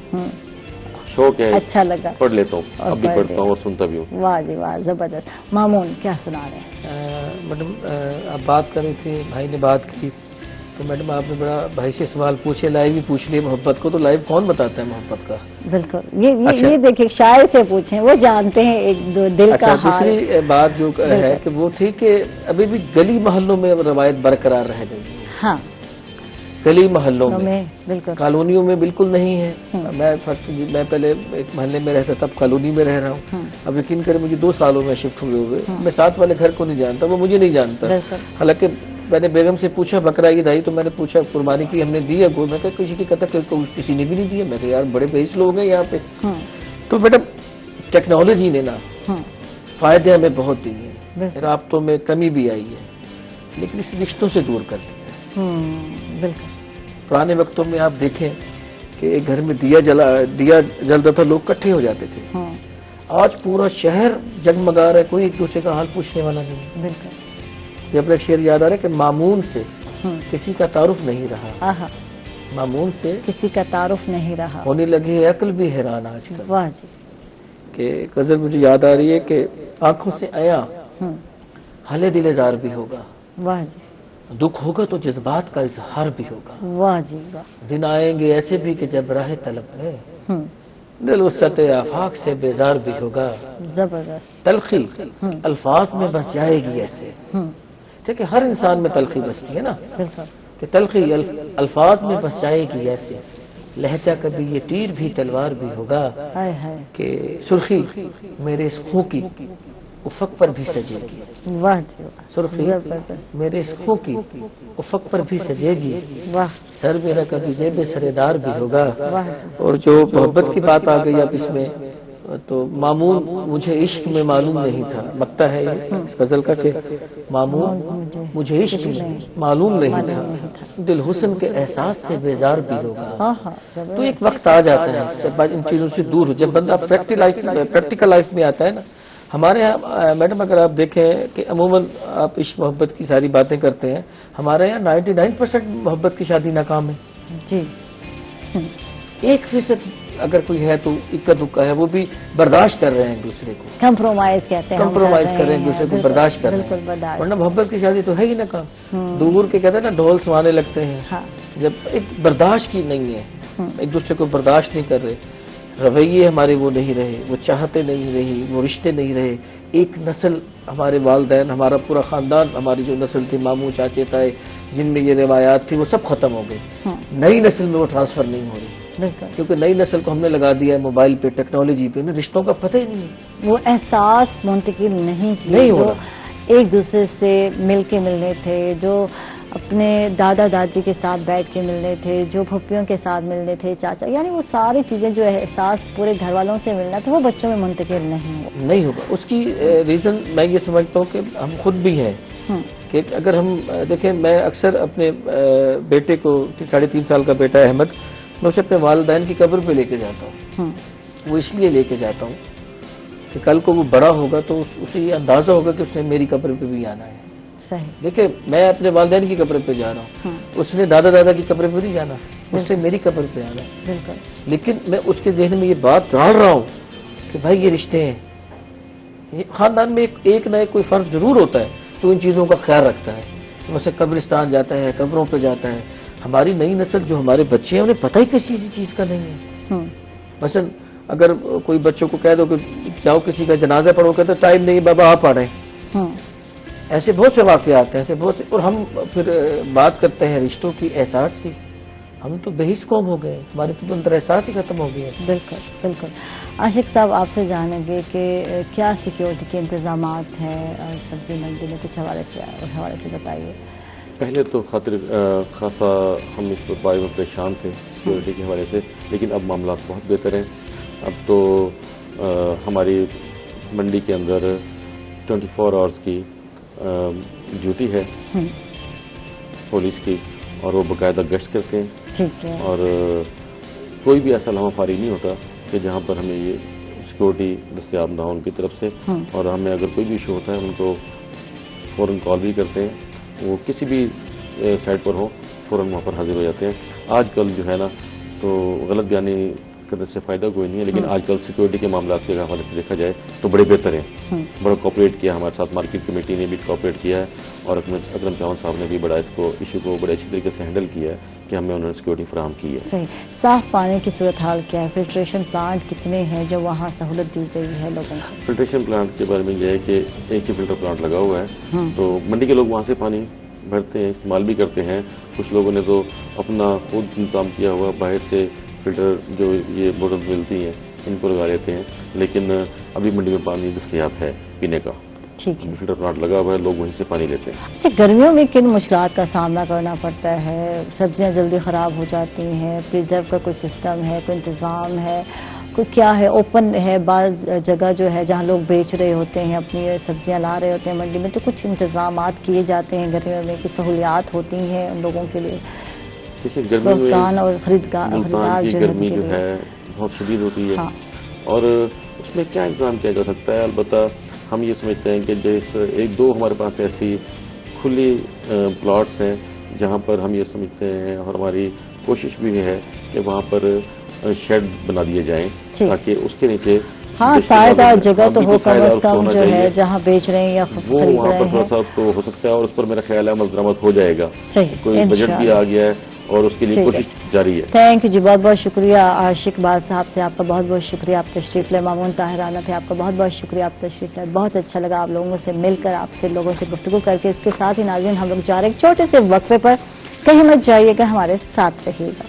شوق ہے، اچھا لگا، پڑھ لیتا ہوں، اب بھی پڑھتا ہوں اور سنتا بھی ہوں۔ واہ جی واہ زبردست۔ مامون کیا سنا رہے ہیں؟ میڈم آپ بات کر رہی تھی، بھائی نے بات کی تو میڈم آپ نے بڑا بھائی سے سوال پوچھے، لائیو ہی پوچھ لیے محبت کو، تو لائیو کون بتاتا ہے محبت کا؟ بالکل، یہ دیکھیں شاعر سے پوچھیں، وہ جانتے ہیں ایک دو دل کا حال۔ دوسری بات جو ہے کہ وہ تھی کہ ابھی بھی گلی محلوں میں روایت برقرار رہ گئی ہے۔ ہاں، گلی محلوں میں، بالکل، کالونیوں میں بالکل نہیں ہے۔ میں پہلے ایک محلے میں رہتا، تب کالونی میں رہ رہا ہوں۔ اب یقین کریں مجھے 2 سالوں میں شفٹ ہوئے، میں ساتھ والے گھر کو نہیں جانتا، وہ مجھے نہیں جانتا۔ حالانکہ میں نے بیگم سے پوچھا بکرا عید آئی تو میں نے پوچھا قربانی کی ہم نے دی ہے گو، میں کہا کسی کی کہتا کہ کسی نے بھی نہیں دیا۔ میں کہا یار بڑے بھیس لوگ ہیں یہاں پہ۔ تو میڈم ٹیکنالوجی نے نا فائدے ہمیں بہت دی ہیں، رابطوں میں کمی بھی آئی ہے، لیکن اس رشتوں سے دور کر دیا ہے۔ بالکل، پرانے وقتوں میں آپ دیکھیں کہ ایک گھر میں دیا جلتا تھا، لوگ اکٹھے ہو جاتے تھے۔ آج پورا شہر جگمگا رہا ہے، کوئی ایک دوسرے کا حال پوچھنے والا نہیں۔ بالکل، یہ اپنا ایک شعر یاد آ رہا ہے کہ معمون سے کسی کا تعارف نہیں رہا، معمون سے کسی کا تعارف نہیں رہا، ہونے لگی ہے عقل بھی حیران آج کل۔ واہ جی، کہ غزل مجھے یاد آ رہی ہے کہ آنکھوں سے آیا حل دل اظہار بھی ہوگا، واہ جی، دکھ ہوگا تو جذبات کا اظہار بھی ہوگا، واہ جی واہ، دن آئیں گے ایسے بھی کہ جب راہ طلب ہے دل وسعت آفاق سے بیزار بھی ہوگا، زبردست، تلخی الفاظ میں بس جائے گی ایسے، ٹھیک ہے ہر انسان میں تلخی بستی ہے نا، کہ تلخی الفاظ میں بس جائے گی ایسے، لہجہ کبھی یہ تیر بھی تلوار بھی ہوگا، کہ سرخی میرے اس خوں کی افق پر بھی سجے گی، واہ جی، سرخی میرے اس خوں کی افق پر بھی سجے گی، سر میرا کبھی زیب سردار بھی ہوگا۔ اور جو محبت کی بات آ گئی اب اس میں، تو معمول مجھے عشق میں معلوم نہیں تھا، لگتا ہے غزل کا کہ معمول مجھے عشق میں معلوم نہیں تھا، دل حسن کے احساس سے بیزار بھی ہوگا۔ تو ایک وقت آ جاتا ہے جب ان چیزوں سے دور ہو، جب بندہ پریکٹیکل لائف میں آتا ہے نا۔ ہمارے یہاں میڈم اگر آپ دیکھیں کہ عموماً آپ عشق محبت کی ساری باتیں کرتے ہیں، ہمارے یہاں 99% محبت کی شادی ناکام ہے جی، 1% اگر کوئی ہے تو اکا دکا ہے، وہ بھی برداشت کر رہے ہیں ایک دوسرے کو، کمپرومائز کہتے ہیں، کمپرومائز کر رہے ہیں ایک دوسرے کو، برداشت کر رہے ہیں، ورنہ محبت کی شادی تو ہے ہی ناکام۔ دور کے کہتے ہیں نا ڈھول سنانے لگتے ہیں، جب ایک برداشت کی نہیں ہے، ایک دوسرے کو برداشت نہیں کر رہے، رویے ہمارے وہ نہیں رہے، وہ چاہتے نہیں رہی، وہ رشتے نہیں رہے، ایک نسل ہمارے والدین، ہمارا پورا خاندان، ہماری جو نسل تھی ماموں چاچے تائے جن میں یہ روایات تھی وہ سب ختم ہو گئی، نئی نسل میں وہ ٹرانسفر نہیں ہو رہی، کیونکہ نئی نسل کو ہم نے لگا دیا ہے موبائل پہ، ٹیکنالوجی پہ، رشتوں کا پتہ ہی نہیں ہے، وہ احساس منتقل نہیں ہو رہا، ایک دوسرے سے مل کے ملنے تھے، جو اپنے دادا دادی کے ساتھ بیٹھ کے ملنے تھے، جو پھپھیوں کے ساتھ ملنے تھے، چاچا، یعنی وہ ساری چیزیں جو احساس پورے گھر والوں سے ملنا تھا وہ بچوں میں منتقل نہیں ہوگا۔ اس کی ریزن میں یہ سمجھتا ہوں کہ ہم خود بھی ہیں، کہ اگر ہم دیکھیں، میں اکثر اپنے بیٹے کو 3.5 سال کا بیٹا ہے احمد، میں اسے اپنے والدین کی قبر پہ لے کے جاتا ہوں، وہ اس لیے لے کے جاتا ہوں کہ کل کو وہ بڑا ہوگا تو اسے یہ اندازہ ہوگا کہ اس نے میری قبر پہ بھی آنا ہے۔ دیکھیں میں اپنے والدین کی قبر پہ جا رہا ہوں، اس نے دادا کی قبر پہ نہیں جانا، اس سے میری قبر پہ آنا، لیکن میں اس کے ذہن میں یہ بات ڈال رہا ہوں کہ بھائی یہ رشتے ہیں، خاندان میں ایک نہ ایک کوئی فرد ضرور ہوتا ہے تو ان چیزوں کا خیال رکھتا ہے، ویسے قبرستان جاتا ہے، قبروں پہ جاتا ہے۔ ہماری نئی نسل جو ہمارے بچے ہیں انہیں پتہ ہی کسی چیز کا نہیں ہے، مثلا اگر کوئی بچوں کو کہہ دو کہ جاؤ کسی کا جنازہ پڑھو، کہتے ٹائم نہیں بابا آپ آ رہے ہیں، ایسے بہت سے واقعات ہیں، ایسے بہت سے، اور ہم پھر بات کرتے ہیں رشتوں کی، احساس کی، ہم تو بہیس قوم ہو گئے، ہمارے تو اندر احساس ہی ختم ہو گئے۔ بالکل بالکل۔ عاشق صاحب آپ سے جانیں گے کہ کیا سیکیورٹی کے انتظامات ہیں سبزی منڈی میں، کچھ اس حوالے سے بتائیے۔ پہلے تو خاصا ہم اس بارے میں پریشان تھے سیکیورٹی کے حوالے سے، لیکن اب معاملات بہت بہتر ہیں۔ اب تو ہماری منڈی کے اندر 24 آورس کی ڈیوٹی ہے پولیس کی، اور وہ باقاعدہ گشت کرتے ہیں، اور کوئی بھی ایسا لمحہ فارغ نہیں ہوتا کہ جہاں پر ہمیں یہ سیکورٹی دستیاب نہ ہو ان کی طرف سے، اور ہمیں اگر کوئی بھی ایشو ہوتا ہے ان کو فوراً کال بھی کرتے ہیں، وہ کسی بھی سائٹ پر ہو فوراً وہاں پر حاضر ہو جاتے ہیں۔ آج کل جو ہے نا تو غلط بیانی करने से फायदा कोई नहीं है, लेकिन आजकल सिक्योरिटी के मामला के हवाले से देखा जाए तो बड़े बेहतर हैं। बड़ा कोऑपरेट किया हमारे साथ, मार्केट कमेटी ने भी कोऑपरेट किया है और अकरम चौहान साहब ने भी बड़ा इसको इशू को बड़े अच्छी तरीके से हैंडल किया है कि हमें उन्होंने सिक्योरिटी फराहम की है। सही। साफ पानी की सूरत हाल क्या है? फिल्ट्रेशन प्लांट कितने हैं जो वहाँ सहूलत दी गई है लोगों को? फिल्ट्रेशन प्लांट के बारे में यह है कि एक ही फिल्टर प्लांट लगा हुआ है, तो मंडी के लोग वहाँ से पानी भरते हैं, इस्तेमाल भी करते हैं। कुछ लोगों ने तो अपना खुद इंतजाम किया हुआ, बाहर से फिल्टर जो ये बोतल मिलती हैं इनको लगा लेते हैं, लेकिन अभी मंडी में पानी दस्तयाब है पीने का। ठीक है। फिल्टर प्लांट लगा हुआ है, लोग वहीं से पानी लेते हैं। अच्छा, गर्मियों में किन मुश्किलात का सामना करना पड़ता है? सब्जियां जल्दी खराब हो जाती हैं, प्रिजर्व का कोई सिस्टम है, कोई इंतजाम है, कोई क्या है? ओपन है बाज़ जगह जो है जहां लोग बेच रहे होते हैं, अपनी सब्जियां ला रहे होते हैं मंडी में, तो कुछ इंतजामात किए जाते हैं गर्मियों में, कुछ सहूलियात होती हैं उन लोगों के लिए? देखिए, गर्मी में और खरीदार की गर्मी जो है बहुत शदीद होती है। हाँ। और उसमें क्या इंतजाम किया जा सकता है? अलबत्ता हम ये समझते हैं कि जैसे एक दो हमारे पास ऐसी खुली प्लॉट्स हैं जहां पर हम ये समझते हैं और हमारी कोशिश भी है कि वहां पर शेड बना दिए जाएं ताकि उसके नीचे सायेदार जगह तो हो कम से कम जो है जहां बेच रहे हैं या वो वहां पर थोड़ा सा उसको हो सकता है और उस पर मेरा ख्याल है अमल दरामद हो जाएगा। कोई बजट भी आ गया है और उसके लिए कोशिश जारी है। थैंक यू जी, बहुत बहुत शुक्रिया आशिक बाल साहब से, आपका बहुत बहुत शुक्रिया, आप तशरीफ ले। मामून ताहिराना थे, आपका बहुत बहुत शुक्रिया, आप तशरीफ ले। बहुत अच्छा लगा आप लोगों से मिलकर, आपसे लोगों से गुफ्तगू करके। इसके साथ ही नाज़रीन हम लोग जा रहे हैं एक छोटे से वक्फे पर, कहीं मत जाइएगा, हमारे साथ रहिएगा।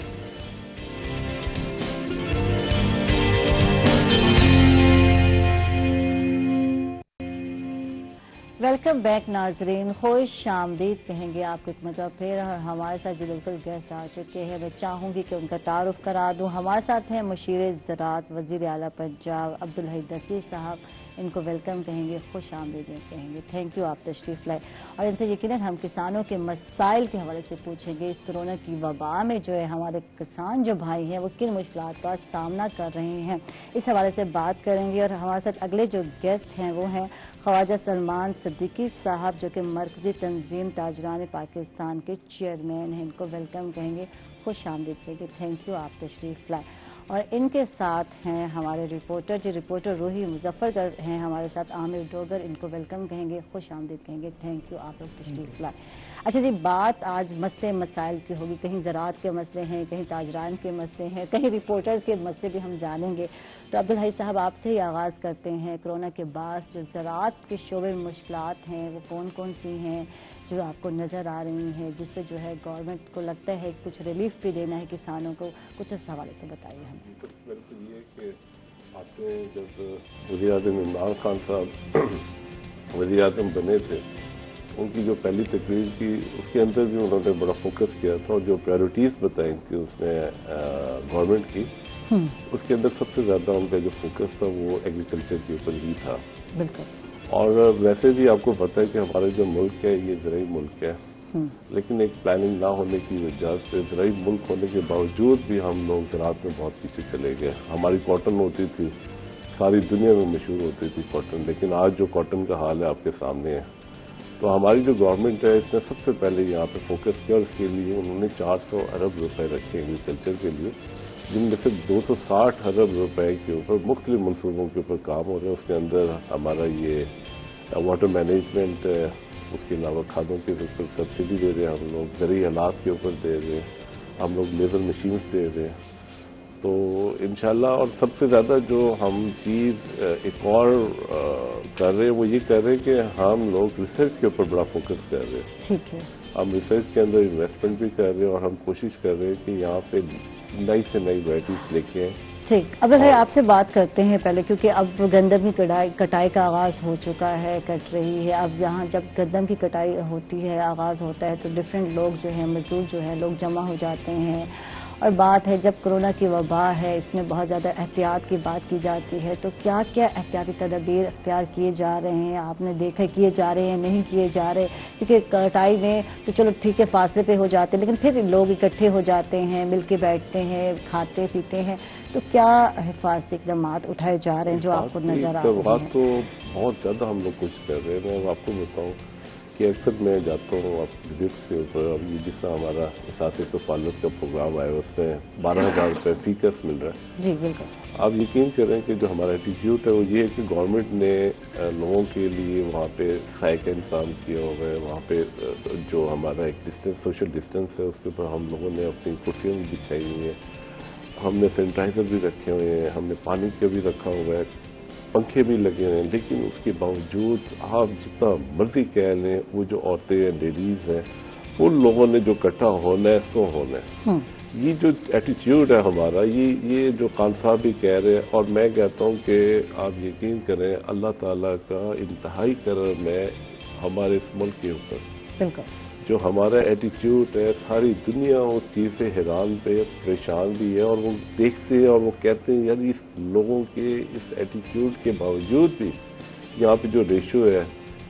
वेलकम बैक नाजरीन, खुश आमदीद कहेंगे आपको एक मजा फिर। और हमारे साथ जो बिल्कुल गेस्ट आ चुके हैं, मैं चाहूंगी कि उनका तारुफ करा दूं। हमारे साथ हैं मुशीर ज़राअत वज़ीर आला पंजाब अब्दुल हई दफ़ी साहब, इनको वेलकम कहेंगे, खुश आमदीद कहेंगे। थैंक यू, आप तशरीफ लाए। और इनसे यकीनन हम किसानों के मसाइल के हवाले से पूछेंगे। इस कोरोना की वबा में जो है हमारे किसान जो भाई हैं वो किन मुश्किलात का सामना कर रहे हैं, इस हवाले से बात करेंगे। और हमारे साथ अगले जो गेस्ट हैं वो हैं ख्वाजा सलमान सिद्दीकी साहब, जो कि मरकजी तंजीम ताजरान पाकिस्तान के चेयरमैन हैं, इनको वेलकम कहेंगे, खुश आमदीद कहेंगे। थैंक यू, आप तशरीफ लाए। और इनके साथ हैं हमारे रिपोर्टर जी, रिपोर्टर रूही मुजफ्फर हैं हमारे साथ, आमिर डोगर, इनको वेलकम कहेंगे, खुश आमदीद कहेंगे। थैंक यू, आप लोग तशरीफ लाए। अच्छा जी, बात आज मसले मसाइल की होगी, कहीं ज़राअत के मसले हैं, कहीं ताजरान के मसले हैं, कहीं रिपोर्टर्स के मसले भी हम जानेंगे। तो अब्दुल हई साहब, आपसे ही आगाज़ करते हैं। कोरोना के बाद जो ज़राअत के शोबे में मुश्किलात हैं वो कौन कौन सी हैं जो आपको नज़र आ रही हैं, जिस पे जो है गवर्नमेंट को लगता है कुछ रिलीफ भी देना है किसानों को, कुछ इस हवाले से बताइए हमें। बिल्कुल ये कि आपने जब वज़ीर-ए-आज़म इमरान खान साहब वज़ीर-ए-आज़म बने थे, उनकी जो पहली तकरीर की उसके अंदर भी उन्होंने बड़ा फोकस किया था और जो प्रायोरिटीज़ बताई थी उसमें गवर्नमेंट की, उसके अंदर सबसे ज़्यादा उनका जो फोकस था वो एग्रीकल्चर के ऊपर ही था। बिल्कुल। और वैसे भी आपको पता है कि हमारा जो मुल्क है ये ज़राई मुल्क है, लेकिन एक प्लानिंग ना होने की वजह से ज़राई मुल्क होने के बावजूद भी हम लोग ज़राअत में बहुत पीछे चले गए। हमारी कॉटन होती थी, सारी दुनिया में मशहूर होती थी कॉटन, लेकिन आज जो कॉटन का हाल है आपके सामने है। तो हमारी जो गवर्नमेंट है इसने सबसे पहले यहाँ पे फोकस किया और इसके लिए उन्होंने 400 अरब रुपए रखे एग्रीकल्चर के लिए, जिनमें से 260 अरब रुपए के ऊपर मुख्तलिफ मनसूबों के ऊपर काम हो रहे हैं। उसके अंदर हमारा ये वाटर मैनेजमेंट, उसके अलावा खादों के ऊपर सब्सिडी दे रहे हैं हम लोग, ज़रूरी हालात के ऊपर दे रहे हैं हम लोग, लेबर मशीन्स दे रहे हैं। तो इंशाल्लाह, और सबसे ज़्यादा जो हम चीज़ एक और कर रहे हैं वो ये कर रहे हैं कि हम लोग रिसर्च के ऊपर बड़ा फोकस कर रहे हैं। ठीक है। हम रिसर्च के अंदर इन्वेस्टमेंट भी कर रहे हैं और हम कोशिश कर रहे हैं कि यहाँ पे नई से नई वैराइटीज लेके आए। ठीक। अब भाई आपसे बात करते हैं पहले, क्योंकि अब गंदम की कटाई का आगाज़ हो चुका है, कट रही है। अब यहाँ जब गंदम की कटाई होती है, आगाज़ होता है, तो डिफरेंट लोग जो है, मजदूर जो है, लोग जमा हो जाते हैं। और बात है जब कोरोना की वबा है, इसमें बहुत ज़्यादा एहतियात की बात की जाती है, तो क्या क्या एहतियाती तदबीर अख्तियार किए जा रहे हैं? आपने देखा किए जा रहे हैं, नहीं किए जा रहे? क्योंकि कटाई में तो चलो ठीक है, फासले पे हो जाते हैं, लेकिन फिर लोग इकट्ठे हो जाते हैं, मिल के बैठते हैं, खाते पीते हैं, तो क्या हिफाजती इक़दाम उठाए जा रहे हैं जो आपको नजर आ रहे हैं? बात तो बहुत ज़्यादा हम लोग कुछ कर रहे हैं। मैं आपको बताऊँ کہ اکثر میں جاتا ہوں آپ وزٹ کے اوپر، اور یہ جس طرح ہمارا احساس کفالت کا پروگرام آیا اس میں 12,000 روپے فی کس مل رہا ہے. جی بالکل. آپ یقین کریں کہ جو ہمارا ایٹیٹیوڈ ہے وہ یہ ہے کہ گورنمنٹ نے لوگوں کے لیے وہاں پہ سائے کا انتظام کیا ہوا ہے. وہاں پہ جو ہمارا ایک ڈسٹینس سوشل ڈسٹینس ہے اس کے اوپر ہم لوگوں نے اپنی کرسیاں بھی بچھائی ہوئی ہیں، ہم نے سینیٹائزر بھی رکھے ہوئے ہیں، ہم نے پانی کا بھی رکھا ہوا ہے، پنکھے بھی لگے ہوئے ہیں. لیکن اس کے باوجود آپ جتنا مرضی کہہ لیں وہ جو عورتیں ہیں، لیڈیز ہیں، ان لوگوں نے جو اکٹھا ہونا ہے سو ہونا ہے. یہ جو ایٹیٹیوڈ ہے ہمارا، یہ جو خان صاحب بھی کہہ رہے ہیں، اور میں کہتا ہوں کہ آپ یقین کریں اللہ تعالیٰ کا انتہائی کرم ہے ہمارے اس ملک کے اوپر. بالکل. جو ہمارا ایٹیٹیوڈ ہے ساری دنیا اس چیز سے حیران پہ پریشان بھی ہے، اور وہ دیکھتے ہیں اور وہ کہتے ہیں یار اس لوگوں کے اس ایٹیٹیوڈ کے باوجود بھی یہاں پہ جو ریشو ہے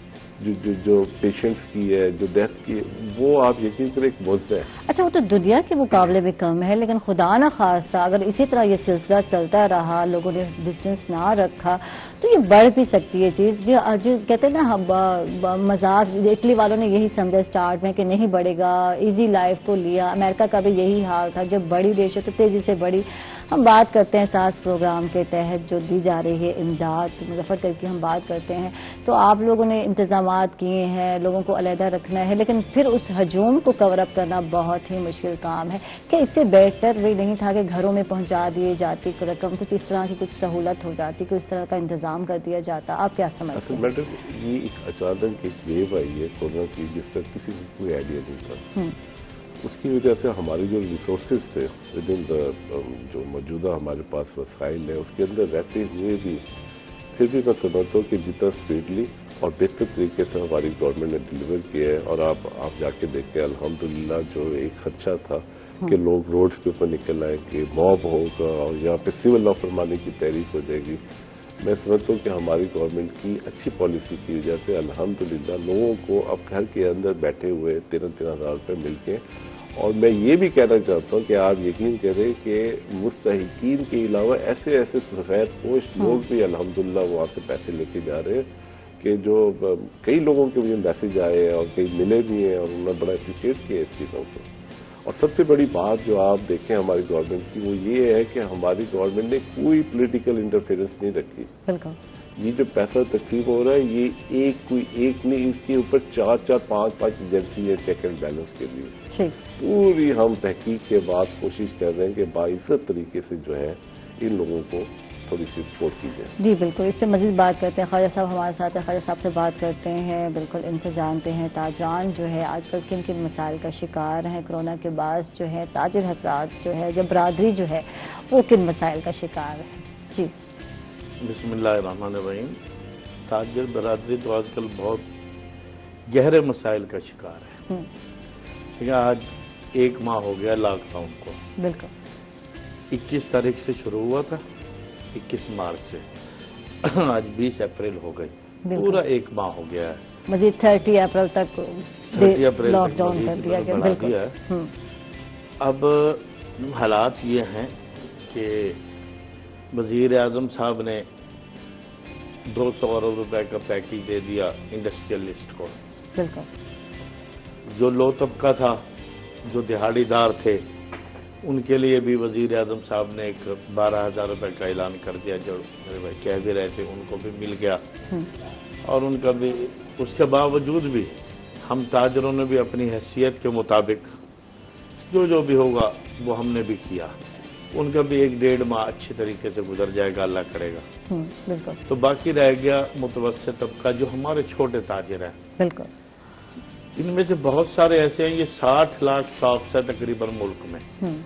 جو پیشنٹس کی ہے، جو ڈیتھ کی ہے، وہ آپ یقین کریں ایک معجزہ ہے. اچھا وہ تو دنیا کے مقابلے میں کم ہے، لیکن خدا نہ خواستہ اگر اسی طرح یہ سلسلہ چلتا رہا، لوگوں نے ڈسٹینس نہ رکھا تو یہ بڑھ بھی سکتی ہے چیز. جو کہتے ہیں نا مذاق، اٹلی والوں نے یہی سمجھا اسٹارٹ میں کہ نہیں بڑھے گا، ایزی لائف کو لیا. امریکہ کا بھی یہی حال تھا، جب بڑی ریشو تو تیزی سے بڑھی. ہم بات کرتے ہیں ساس پروگرام کے تحت جو دی جا رہی ہے امداد، مظفر کر کی ہم بات کرتے ہیں تو آپ لوگوں نے انتظامات کیے ہیں، لوگوں کو علیحدہ رکھنا ہے، لیکن پھر اس ہجوم کو کور اپ کرنا بہت ہی مشکل کام ہے. کہ اس سے بہتر بھی نہیں تھا کہ گھروں میں پہنچا دیے جاتی رقم، کچھ اس طرح کی کچھ سہولت ہو جاتی، کچھ اس طرح کا انتظام کر دیا جاتا؟ آپ کیا سمجھتے ہیں؟ میڈم یہ ایک اچانک ایک ویو آئی ہے کورونا کی جس کا کسی کو کوئی آئیڈیا نہیں تھا. اس کی وجہ سے ہماری جو ریسورسز تھے ود ان جو موجودہ ہمارے پاس وسائل ہے اس کے اندر رہتے ہوئے بھی پھر بھی میں سمجھتا ہوں کہ جتنا اسپیڈلی اور بہتر طریقے سے ہماری گورنمنٹ نے ڈلیور کیا ہے. اور آپ جا کے دیکھیں الحمدللہ جو ایک خدشہ تھا کہ لوگ روڈز کے اوپر نکل آئیں گے، موب ہوگا اور یہاں پہ سول نافرمانی کی تحریک ہو جائے گی، میں سمجھتا ہوں کہ ہماری گورنمنٹ کی اچھی پالیسی کی وجہ سے الحمدللہ لوگوں کو اب گھر کے اندر بیٹھے ہوئے 13,000 روپے ملتے ہیں. اور میں یہ بھی کہنا چاہتا ہوں کہ آپ یقین کریں کہ مستحقین کے علاوہ ایسے سفید پوش لوگ بھی الحمدللہ وہاں سے پیسے لے کے جا رہے ہیں کہ جو کئی لوگوں کے مجھے میسج آئے اور کئی ملے بھی ہیں اور انہوں نے بڑا اپریشیٹ کیا اس چیزوں کو. اور سب سے بڑی بات جو آپ دیکھیں ہماری گورنمنٹ کی وہ یہ ہے کہ ہماری گورنمنٹ نے کوئی پولیٹیکل انٹرفیئرنس نہیں رکھی. یہ جو پیسہ تقسیم ہو رہا ہے یہ کوئی ایک نہیں، اس کے اوپر 4 5 ایجنسی ہے چیک اینڈ بیلنس کے لیے. پوری ہم تحقیق کے بعد کوشش کر رہے ہیں کہ باعزت طریقے سے جو ہے ان لوگوں کو تھوڑی سی سپورٹ کی جائے. جی بالکل. اس سے مزید بات کرتے ہیں، خواجہ صاحب ہمارے ساتھ ہیں، خواجہ صاحب سے بات کرتے ہیں. بالکل ان سے جانتے ہیں تاجران جو ہے آج کل کن کن مسائل کا شکار ہیں. کورونا کے بعد جو ہے تاجر حضرات جو ہے جب برادری جو ہے وہ کن مسائل کا شکار ہے؟ جی بسم اللہ الرحمن الرحیم. تاجر برادری تو آج کل بہت گہرے مسائل کا شکار ہے. آج 1 ماہ ہو گیا لاک ڈاؤن کو. بالکل. 21 تاریخ سے شروع ہوا تھا، 21 مارچ سے آج 20 اپریل ہو گئی. پورا 1 ماہ ہو گیا ہے. مزید 30 اپریل تک لاک ڈاؤن کر دیا گیا. بالکل. اب حالات یہ ہیں کہ وزیر اعظم صاحب نے 200 ارب روپے کا پیکیج دے دیا انڈسٹریلسٹ کو. بالکل. جو لو طبقہ تھا، جو دہاڑی دار تھے، ان کے لیے بھی وزیر اعظم صاحب نے ایک 12,000 روپے کا اعلان کر دیا، جو میرے بھائی کہہ بھی رہے تھے ان کو بھی مل گیا. اور ان کا بھی اس کے باوجود بھی ہم تاجروں نے بھی اپنی حیثیت کے مطابق جو بھی ہوگا وہ ہم نے بھی کیا. ان کا بھی 1-1.5 ماہ اچھی طریقے سے گزر جائے گا، اللہ کرے گا. بالکل. تو باقی رہ گیا متوسط طبقہ جو ہمارے چھوٹے تاجر ہیں. بالکل. ان میں سے بہت سارے ایسے ہیں، یہ 60 لاکھ شاپس ہے تقریباً ملک میں.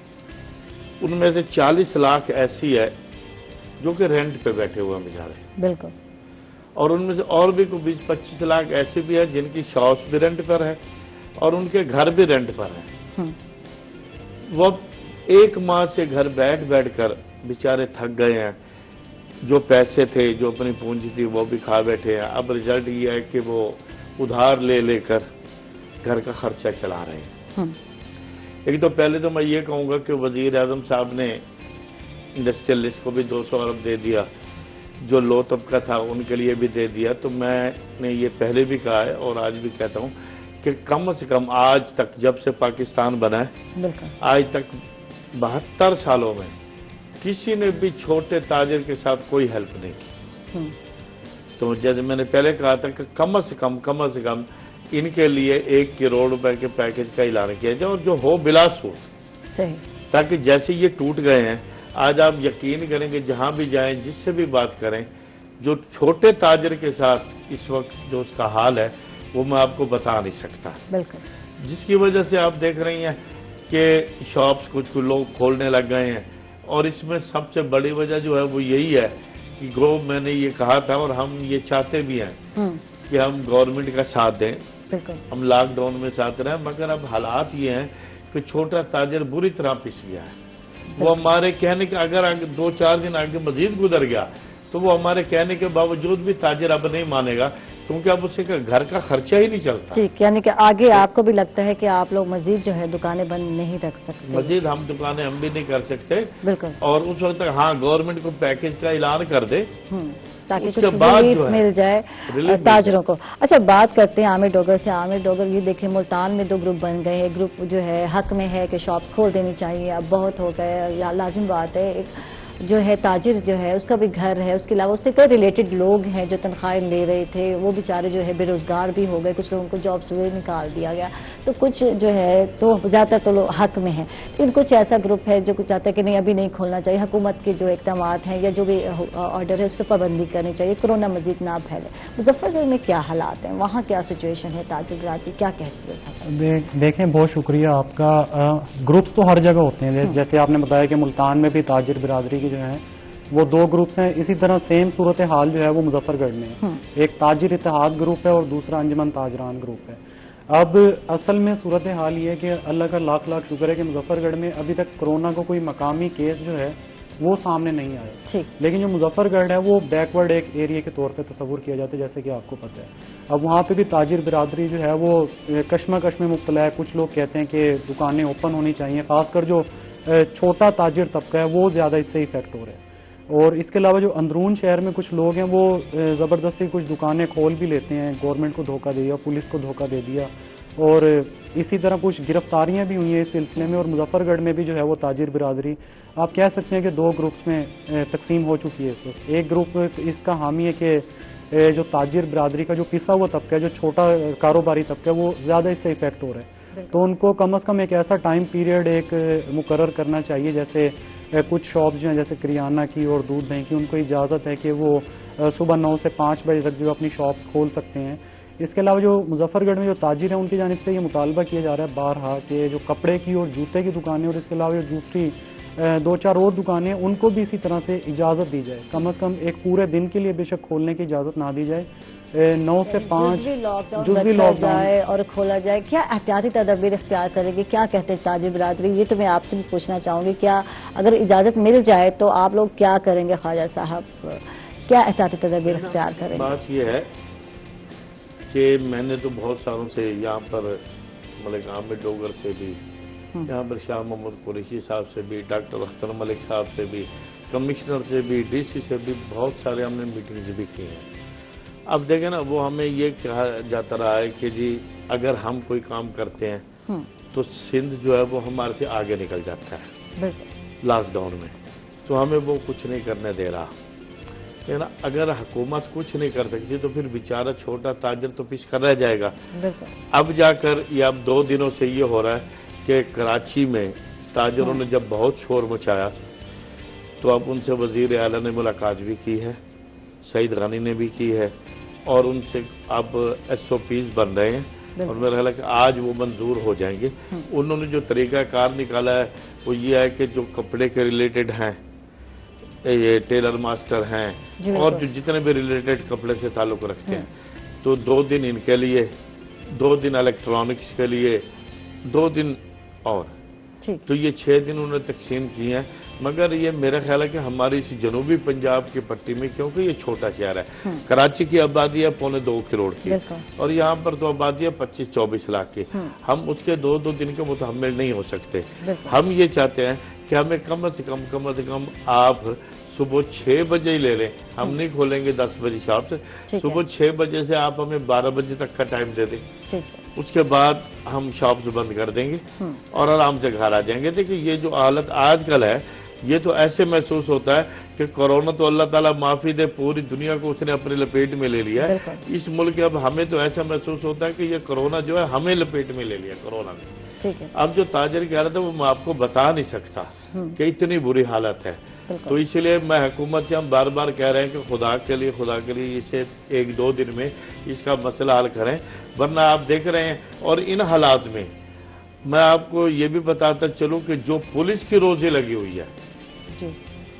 ان میں سے 40 لاکھ ایسی ہے جو کہ رینٹ پہ بیٹھے ہوئے بیچارے. بالکل. اور ان میں سے اور بھی 20-25 لاکھ ایسے بھی ہیں جن کی شاپس بھی رینٹ پر ہے اور ان کے گھر بھی رینٹ پر ہیں. وہ 1 ماہ سے گھر بیٹھ کر بیچارے تھک گئے ہیں. جو پیسے تھے، جو اپنی پونجی تھی وہ بھی کھا بیٹھے ہیں. اب رزلٹ یہ ہے کہ وہ ادھار لے کر گھر کا خرچہ چلا رہے ہیں. ایک تو پہلے تو میں یہ کہوں گا کہ وزیر اعظم صاحب نے انڈسٹریلسٹ کو بھی 200 ارب دے دیا. जो लो तबका था उनके लिए भी दे दिया। तो मैंने ये पहले भी कहा है और आज भी कहता हूँ कि कम से कम आज तक, जब से पाकिस्तान बना है आज तक 72 सालों में किसी ने भी छोटे ताजिर के साथ कोई हेल्प नहीं की। तो जैसे मैंने पहले कहा था कि कम से कम इनके लिए 1 करोड़ रुपए के पैकेज का ऐलान किया जाए, और जो हो बिला सूद, ताकि जैसे ये टूट गए हैं, आज आप यकीन करेंगे जहां भी जाएं, जिससे भी बात करें, जो छोटे ताजिर के साथ इस वक्त जो उसका हाल है वो मैं आपको बता नहीं सकता। बिल्कुल। जिसकी वजह से आप देख रही हैं कि शॉप्स कुछ लोग खोलने लग गए हैं, और इसमें सबसे बड़ी वजह जो है वो यही है कि मैंने ये कहा था और हम ये चाहते भी हैं कि हम गवर्नमेंट का साथ दें, हम लॉकडाउन में साथ रहें, मगर अब हालात ये हैं कि छोटा ताजिर बुरी तरह पिस गया है। वो हमारे कहने के अगर 2-4 दिन आगे मजीद गुजर गया तो वो हमारे कहने के बावजूद भी ताजिर अब नहीं मानेगा, क्योंकि अब उससे घर का खर्चा ही नहीं चलता। ठीक, यानी कि आगे आपको भी लगता है कि आप लोग मजीद जो है दुकानें बंद नहीं रख सकते? मजीद हम दुकानें हम भी नहीं कर सकते। बिल्कुल। और उस वक्त तक हाँ गवर्नमेंट को पैकेज का ऐलान कर दे ताकि कुछ रिलीफ मिल जाए ताजरों को। अच्छा, बात करते हैं आमिर डोगर से। आमिर डोगर, ये देखिए मुल्तान में 2 ग्रुप बन गए हैं। ग्रुप जो है हक में है कि शॉप्स खोल देनी चाहिए, अब बहुत हो गए, लाजिम बात है। एक जो है ताजिर जो है उसका भी घर है, उसके अलावा उससे कई रिलेटेड लोग हैं जो तनख्वाहें ले रहे थे, वो बेचारे जो है बेरोजगार भी हो गए, कुछ लोगों को जॉब से निकाल दिया गया, तो कुछ जो है तो ज़्यादातर तो लोग हक में है, लेकिन कुछ ऐसा ग्रुप है जो कुछ चाहता है कि नहीं अभी नहीं खोलना चाहिए, हुकूमत के जो इक़दाम हैं या जो भी ऑर्डर है उस पर पाबंदी करनी चाहिए, कोरोना मजीद ना फैले। मुजफ्फरगढ़ में क्या हालात हैं, वहाँ क्या सिचुएशन है, ताजिर बिरादरी क्या कहती है? देखें, बहुत शुक्रिया आपका। ग्रुप्स तो हर जगह होते हैं, जैसे आपने बताया कि मुल्तान में भी ताजिर बिरादरी जो है वो 2 ग्रुप्स हैं। इसी तरह सेम सूरत हाल जो है वो मुजफ्फरगढ़ में है। एक ताजिर इत्तेहाद ग्रुप है और दूसरा अंजुमन ताजरान ग्रुप है। अब असल में सूरत हाल ये है कि अल्लाह का लाख लाख शुक्र है कि मुजफ्फरगढ़ में अभी तक कोरोना को कोई मकामी केस जो है वो सामने नहीं आया, लेकिन जो मुजफ्फरगढ़ है वो बैकवर्ड एक एरिया के तौर पर तस्वुर किया जाता है, जैसे कि आपको पता है। अब वहाँ पे भी ताजिर बिरादरी जो है वो कश्मकश में मुब्तला है। कुछ लोग कहते हैं कि दुकानें ओपन होनी चाहिए, खासकर जो छोटा ताजिर तबका है वो ज़्यादा इससे इफेक्ट हो रहा है। और इसके अलावा जो अंदरून शहर में कुछ लोग हैं वो ज़बरदस्ती कुछ दुकानें खोल भी लेते हैं, गवर्नमेंट को धोखा दे दिया, पुलिस को धोखा दे दिया, और इसी तरह कुछ गिरफ्तारियां भी हुई हैं इस सिलसिले में। और मुजफ्फरगढ़ में भी जो है वो ताजिर बिरादरी आप कह सकते हैं कि 2 ग्रुप्स में तकसीम हो चुकी है इस वक्त। एक ग्रुप इसका हामी है कि जो ताजिर बिरादरी का जो पिसा हुआ तबका है, जो छोटा कारोबारी तबका है, वो ज़्यादा इससे इफेक्ट हो रहा है, तो उनको कम अज़ कम एक ऐसा टाइम पीरियड एक मुकर्रर करना चाहिए, जैसे कुछ शॉप जो हैं जैसे करियाना की और दूध दही की, उनको इजाज़त है कि वो सुबह 9 से 5 बजे तक जो अपनी शॉप खोल सकते हैं। इसके अलावा जो मुजफ्फरगढ़ में जो ताजिर हैं उनकी जानिब से ये मुतालबा किया जा रहा है बारहा कि जो कपड़े की और जूते की दुकानें और इसके अलावा जो दूसरी 2-4 और दुकानें हैं उनको भी इसी तरह से इजाज़त दी जाए, कम अज़ कम एक पूरे दिन के लिए बेशक खोलने की इजाज़त ना दी जाए, 9 से 5 जुज़वी लॉकडाउन और खोला जाए। क्या एहतियाती तदबीर इख्तियार करेंगे, क्या कहते हैं ताजिर बिरादरी? ये तो मैं आपसे भी पूछना चाहूंगी, क्या अगर इजाज़त मिल जाए तो आप लोग क्या करेंगे? ख्वाजा साहब, क्या एहतियाती तदबीर इख्तियार करेंगे? बात यह है कि मैंने तो बहुत सालों से यहाँ पर मलिक आमिर डोगर से भी, यहाँ पर शाह मोहम्मद कुरैशी साहब से भी, डॉक्टर अख्तर मलिक साहब से भी, कमिश्नर से भी, डीसी से भी बहुत सारे हमने मीटिंग्स भी की हैं। अब देखें ना, वो हमें ये कहा जाता रहा है कि जी अगर हम कोई काम करते हैं तो सिंध जो है वो हमारे से आगे निकल जाता है लॉकडाउन में, तो हमें वो कुछ नहीं करने दे रहा है ना। अगर हुकूमत कुछ नहीं कर सकती तो फिर बेचारा छोटा ताजिर तो पीछ कर रह जाएगा। अब जाकर ये अब 2 दिनों से ये हो रहा है कि कराची में ताजिरों ने जब बहुत शोर मचाया तो अब उनसे वजीर आला ने मुलाकात भी की है, सईद गानी ने भी की है, और उनसे अब SOPs बन रहे हैं, और मेरा ख्याल है कि आज वो मंजूर हो जाएंगे। उन्होंने जो तरीकाकार निकाला है वो ये है कि जो कपड़े के रिलेटेड हैं, ये टेलर मास्टर हैं और जो जितने भी रिलेटेड कपड़े से ताल्लुक रखते हैं, तो 2 दिन इनके लिए, 2 दिन इलेक्ट्रॉनिक्स के लिए, 2 दिन और, तो ये 6 दिन उन्होंने तकसीम किए हैं। मगर ये मेरा ख्याल है कि हमारी इस जनूबी पंजाब की पट्टी में, क्योंकि ये छोटा शहर है, कराची की आबादी है 2.25 करोड़ की, और यहाँ पर तो आबादी है 25-24 लाख की, हम उसके 2-2 दिन के मुतहम्मिल नहीं हो सकते। हम ये चाहते हैं कि हमें कम से कम आप सुबह 6 बजे ही ले लें, हम नहीं खोलेंगे 10 बजे शॉप से, सुबह 6 बजे से आप हमें 12 बजे तक का टाइम दे दें, उसके बाद हम शॉप्स बंद कर देंगे और आराम से घर आ जाएंगे। देखिए ये जो हालत आजकल है, ये तो ऐसे महसूस होता है कि कोरोना तो अल्लाह ताला माफी दे, पूरी दुनिया को उसने अपने लपेट में ले लिया है इस मुल्क के। अब हमें तो ऐसा महसूस होता है कि ये कोरोना जो है हमें लपेट में ले लिया कोरोना ने। अब जो ताजर की हालत है वो मैं आपको बता नहीं सकता कि इतनी बुरी हालत है। तो इसलिए मैं हुकूमत से हम बार बार कह रहे हैं कि खुदा के लिए इसे 1-2 दिन में इसका मसला हल करें, वरना आप देख रहे हैं। और इन हालात में मैं आपको ये भी बताता चलूं कि जो पुलिस की रोजी लगी हुई है जी,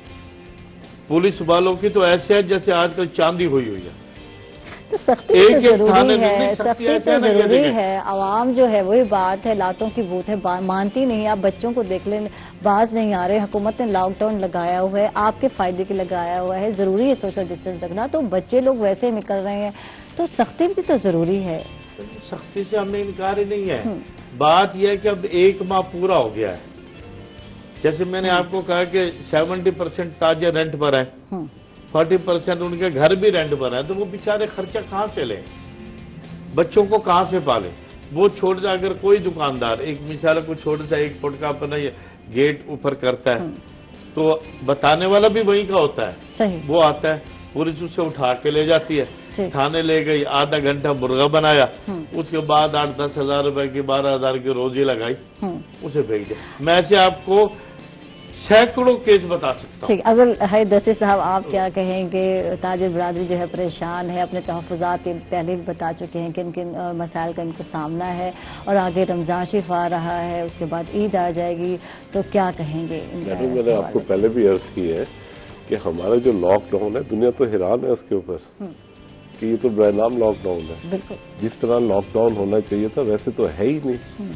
पुलिस वालों की तो ऐसे है जैसे आजकल चांदी हुई है। तो सख्ती तो जरूरी है, सख्ती तो जरूरी है। आवाम जो है वही बात है, लातों की बूथ है, मानती नहीं। आप बच्चों को देख लें, बाज नहीं आ रहे। हुकूमत ने लॉकडाउन लगाया हुआ है, आपके फायदे के लगाया हुआ है। जरूरी है सोशल डिस्टेंस रखना, तो बच्चे लोग वैसे निकल रहे हैं, तो सख्ती भी तो जरूरी है। सख्ती से हमें इनकार ही नहीं है। बात यह है कि अब 1 माह पूरा हो गया है। जैसे मैंने आपको कहा कि 70% ताजे रेंट पर है, 40% उनके घर भी रेंट पर है, तो वो बेचारे खर्चा कहाँ से लें, बच्चों को कहाँ से पालें। वो छोड़ जाए, अगर कोई दुकानदार एक मिसाल को छोड़ जाए, 1 फुट का अपना ये गेट ऊपर करता है, तो बताने वाला भी वहीं का होता है। वो आता है, पुलिस उसे उठा के ले जाती है, थाने ले गई, आधा घंटा मुर्गा बनाया, उसके बाद 8-10 हजार रुपए की 12 हजार की रोजी लगाई, उसे भेज दिया। मैं ऐसे आपको सैकड़ों केस बता सकता हूँ। ठीक, अगर है दस्ती साहब, आप क्या कहेंगे? ताजिर बिरादरी जो है परेशान है, अपने तहफ़्फ़ुज़ात पहले भी बता चुके हैं किन किन मसाइल का इनको सामना है, और आगे रमज़ान शरीफ आ रहा है, उसके बाद ईद आ जाएगी, तो क्या कहेंगे? मैंने आपको पहले भी अर्ज की है कि हमारा जो लॉकडाउन है, दुनिया तो हैरान है उसके ऊपर कि ये तो बेनाम लॉकडाउन है। बिल्कुल जिस तरह लॉकडाउन होना चाहिए था वैसे तो है ही नहीं।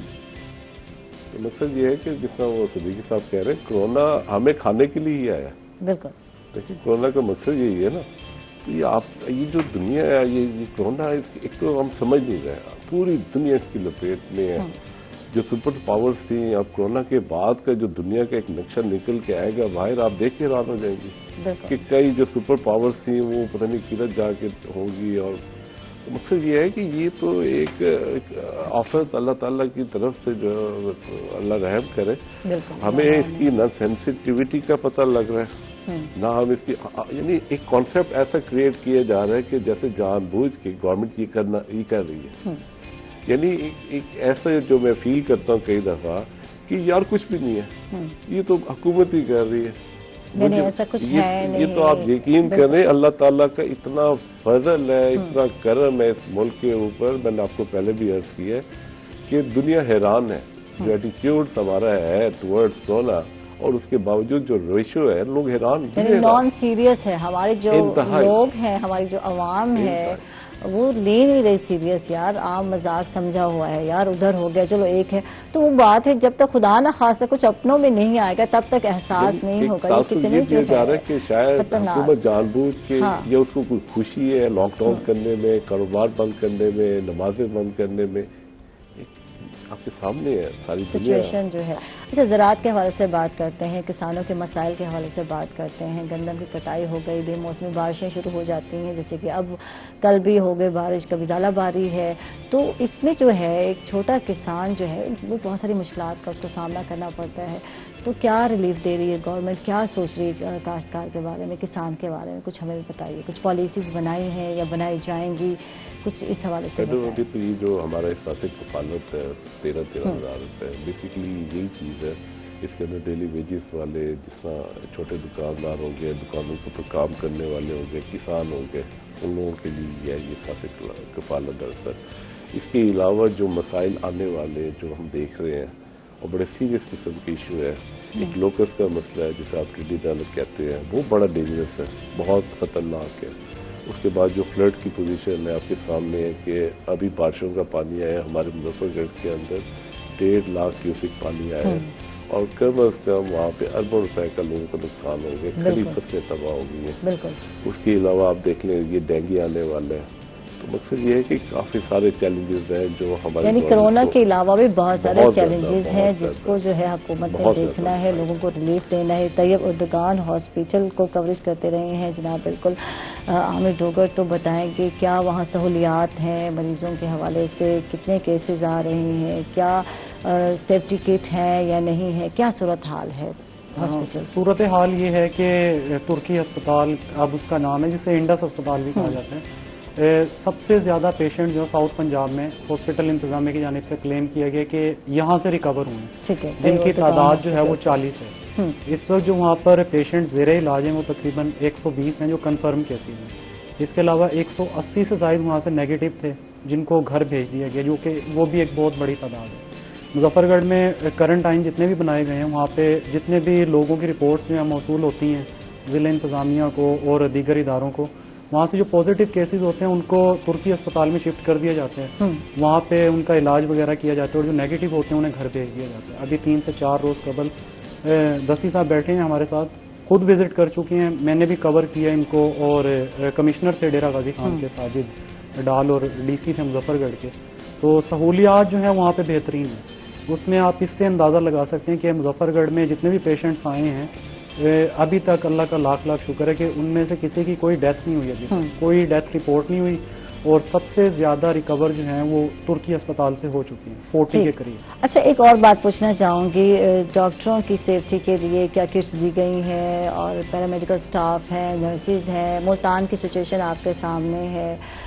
तो मकसद ये है कि जिस तरह वो सिद्दीकी साहब कह रहे हैं, कोरोना हमें खाने के लिए ही आया। बिल्कुल देखिए, कोरोना का मकसद यही है ना कि ये जो दुनिया है, ये कोरोना एक तो हम समझ नहीं रहे, पूरी दुनिया इसकी लपेट में है। जो सुपर पावर्स थी, अब कोरोना के बाद का जो दुनिया का एक नक्शा निकल के आएगा बाहर, आप देख के हैरान हो जाएंगे कि कई जो सुपर पावर्स थी वो पता नहीं किधर जाके होगी। और तो मकसद ये है कि ये तो एक ऑफर अल्लाह ताला की तरफ से जो अल्लाह रहम करे। हमें इसकी ना सेंसिटिविटी का पता लग रहा है, ना हम इसकी, यानी एक कॉन्सेप्ट ऐसा क्रिएट किया जा रहा है कि जैसे जानबूझ के गवर्नमेंट ये कर रही है। यानी एक ऐसा जो मैं फील करता हूँ कई दफा कि यार कुछ भी नहीं है, ये तो हुकूमत ही कर रही है। नहीं, ऐसा कुछ है नहीं। ये तो आप यकीन करें, अल्लाह ताला का इतना फजल है, इतना करम है इस मुल्क के ऊपर। मैंने आपको पहले भी अर्ज किया है कि दुनिया हैरान है जो एटीट्यूड हमारा है टुवर्ड्स कोरोना, और उसके बावजूद जो रेशियो है, लोग हैरान। नॉन सीरियस है हमारे जो लोग हैं, हमारी जो अवाम है, वो ले नहीं रही सीरियस यार। आम मजाक समझा हुआ है यार, उधर हो गया चलो एक है, तो वो बात है जब तक खुदा ना खासा कुछ अपनों में नहीं आएगा तब तक एहसास नहीं होगा। ये कितने जो है कि शायद हुकूमत जानबूझ के ये उसको कोई खुशी है लॉकडाउन करने में, कारोबार बंद करने में, नमाजें बंद करने में, आपके सामने है सारी सिचुएशन जो है। अच्छा, ज़राअत के हवाले से बात करते हैं, किसानों के मसाइल के हवाले से बात करते हैं। गंदम की कटाई हो गई, बेमौसमी बारिशें शुरू हो जाती हैं, जैसे कि अब कल भी हो गई बारिश, कभी ज़्यादाबारी है। तो इसमें जो है एक छोटा किसान जो है वो बहुत सारी मुश्किलात का उसको सामना करना पड़ता है। तो क्या रिलीफ दे रही है गवर्नमेंट, क्या सोच रही है काश्तकार के बारे में, किसान के बारे में? कुछ हमें बताइए, कुछ पॉलिसीज बनाई हैं या बनाई जाएंगी, कुछ इस हवाले से। अभी तो ये जो हमारा इस पास कफालत है 13,000 रुपये, बेसिकली यही चीज़ है। इसके अंदर डेली वेजेस वाले, जिस तरह छोटे दुकानदार हो गए, दुकानों के ऊपर काम करने वाले हो गए, किसान हो गए, उन लोगों के लिए ये साथ कफालत दरअसल। इसके अलावा जो मसाइल आने वाले जो हम देख रहे हैं और बड़े सीरियस किस्म के इशू है, एक लोकस का मसला है जिसे आप टिड्डी दल कहते हैं, वो बड़ा डेंजरस है, बहुत खतरनाक है। उसके बाद जो फ्लड की पोजीशन है आपके सामने है कि अभी बारिशों का पानी आया हमारे मुजफ्फरगढ़ के अंदर 1.5 लाख क्यूसिक पानी आया है, और कम अज कम वहाँ पे अरबों रुपए का लोगों को नुकसान हो गया, खड़ी फसलें तबाह हो गई हैं। उसके अलावा आप देख लें ये डेंगू आने वाला है, तो मकसद ये है कि काफी सारे चैलेंजेस हैं जो हमारे यानी कोरोना के अलावा भी बहुत सारे बहुत चैलेंजेस ज्यादा, हैं बहुत जिसको जो है हुकूमत ने बहुत देखना ज्यादा। है, लोगों को रिलीफ देना है। तैयब उर्दगान हॉस्पिटल को कवरेज करते रहे हैं जनाब। बिल्कुल आमिर डोगर तो बताएंगे क्या वहाँ सहूलियात हैं मरीजों के हवाले से, कितने केसेस आ रहे हैं, क्या सेफ्टी किट है या नहीं है, क्या सूरत हाल है हॉस्पिटल? सूरत हाल ये है कि तुर्की अस्पताल, अब उसका नाम है जिसे इंडस अस्पताल भी कहा जाता है, सबसे ज़्यादा पेशेंट जो साउथ पंजाब में हॉस्पिटल इंतजामिया की जानिब से क्लेम किया गया कि यहाँ से रिकवर हुए हैं, ठीक है, जिनकी तादाद जो है वो 40 है। इस वक्त जो वहाँ पर पेशेंट ज़ेरे इलाज हैं वो तकरीबन 120 हैं जो कंफर्म केसेज हैं। इसके अलावा 180 से ज़ायद वहाँ से नेगेटिव थे जिनको घर भेज दिया गया, जो कि वो भी एक बहुत बड़ी तादाद है। मुजफ्फरगढ़ में क्वारंटाइन जितने भी बनाए गए हैं, वहाँ पे जितने भी लोगों की रिपोर्ट्स जो हैं मौसूल होती हैं ज़िला इंतज़ामिया को और दीगर इदारों को, वहाँ से जो पॉजिटिव केसेस होते हैं उनको तुर्की अस्पताल में शिफ्ट कर दिया जाते हैं, वहाँ पे उनका इलाज वगैरह किया जाता है, और जो नेगेटिव होते हैं उन्हें घर भेज दिया जाता है। अभी 3 से 4 रोज़ कबल दसी साहब बैठे हैं हमारे साथ, खुद विजिट कर चुके हैं, मैंने भी कवर किया इनको, और कमिश्नर से डेरा गाजी खान के साजिद डाल और DC थे मुजफ्फरगढ़ के, तो सहूलियात जो हैं वहाँ पे बेहतरीन है। उसमें आप इससे अंदाज़ा लगा सकते हैं कि मुजफ्फरगढ़ में जितने भी पेशेंट्स आए हैं अभी तक अल्लाह का लाख लाख शुक्र है कि उनमें से किसी की कोई डेथ नहीं हुई, अभी तक कोई डेथ रिपोर्ट नहीं हुई, और सबसे ज्यादा रिकवर जो हैं वो तुर्की अस्पताल से हो चुकी हैं, 40 के करीब। अच्छा, एक और बात पूछना चाहूँगी, डॉक्टरों की सेफ्टी के लिए क्या किट्स दी गई हैं, और पैरामेडिकल स्टाफ है, नर्सिज हैं? मुल्तान की सिचुएशन आपके सामने है,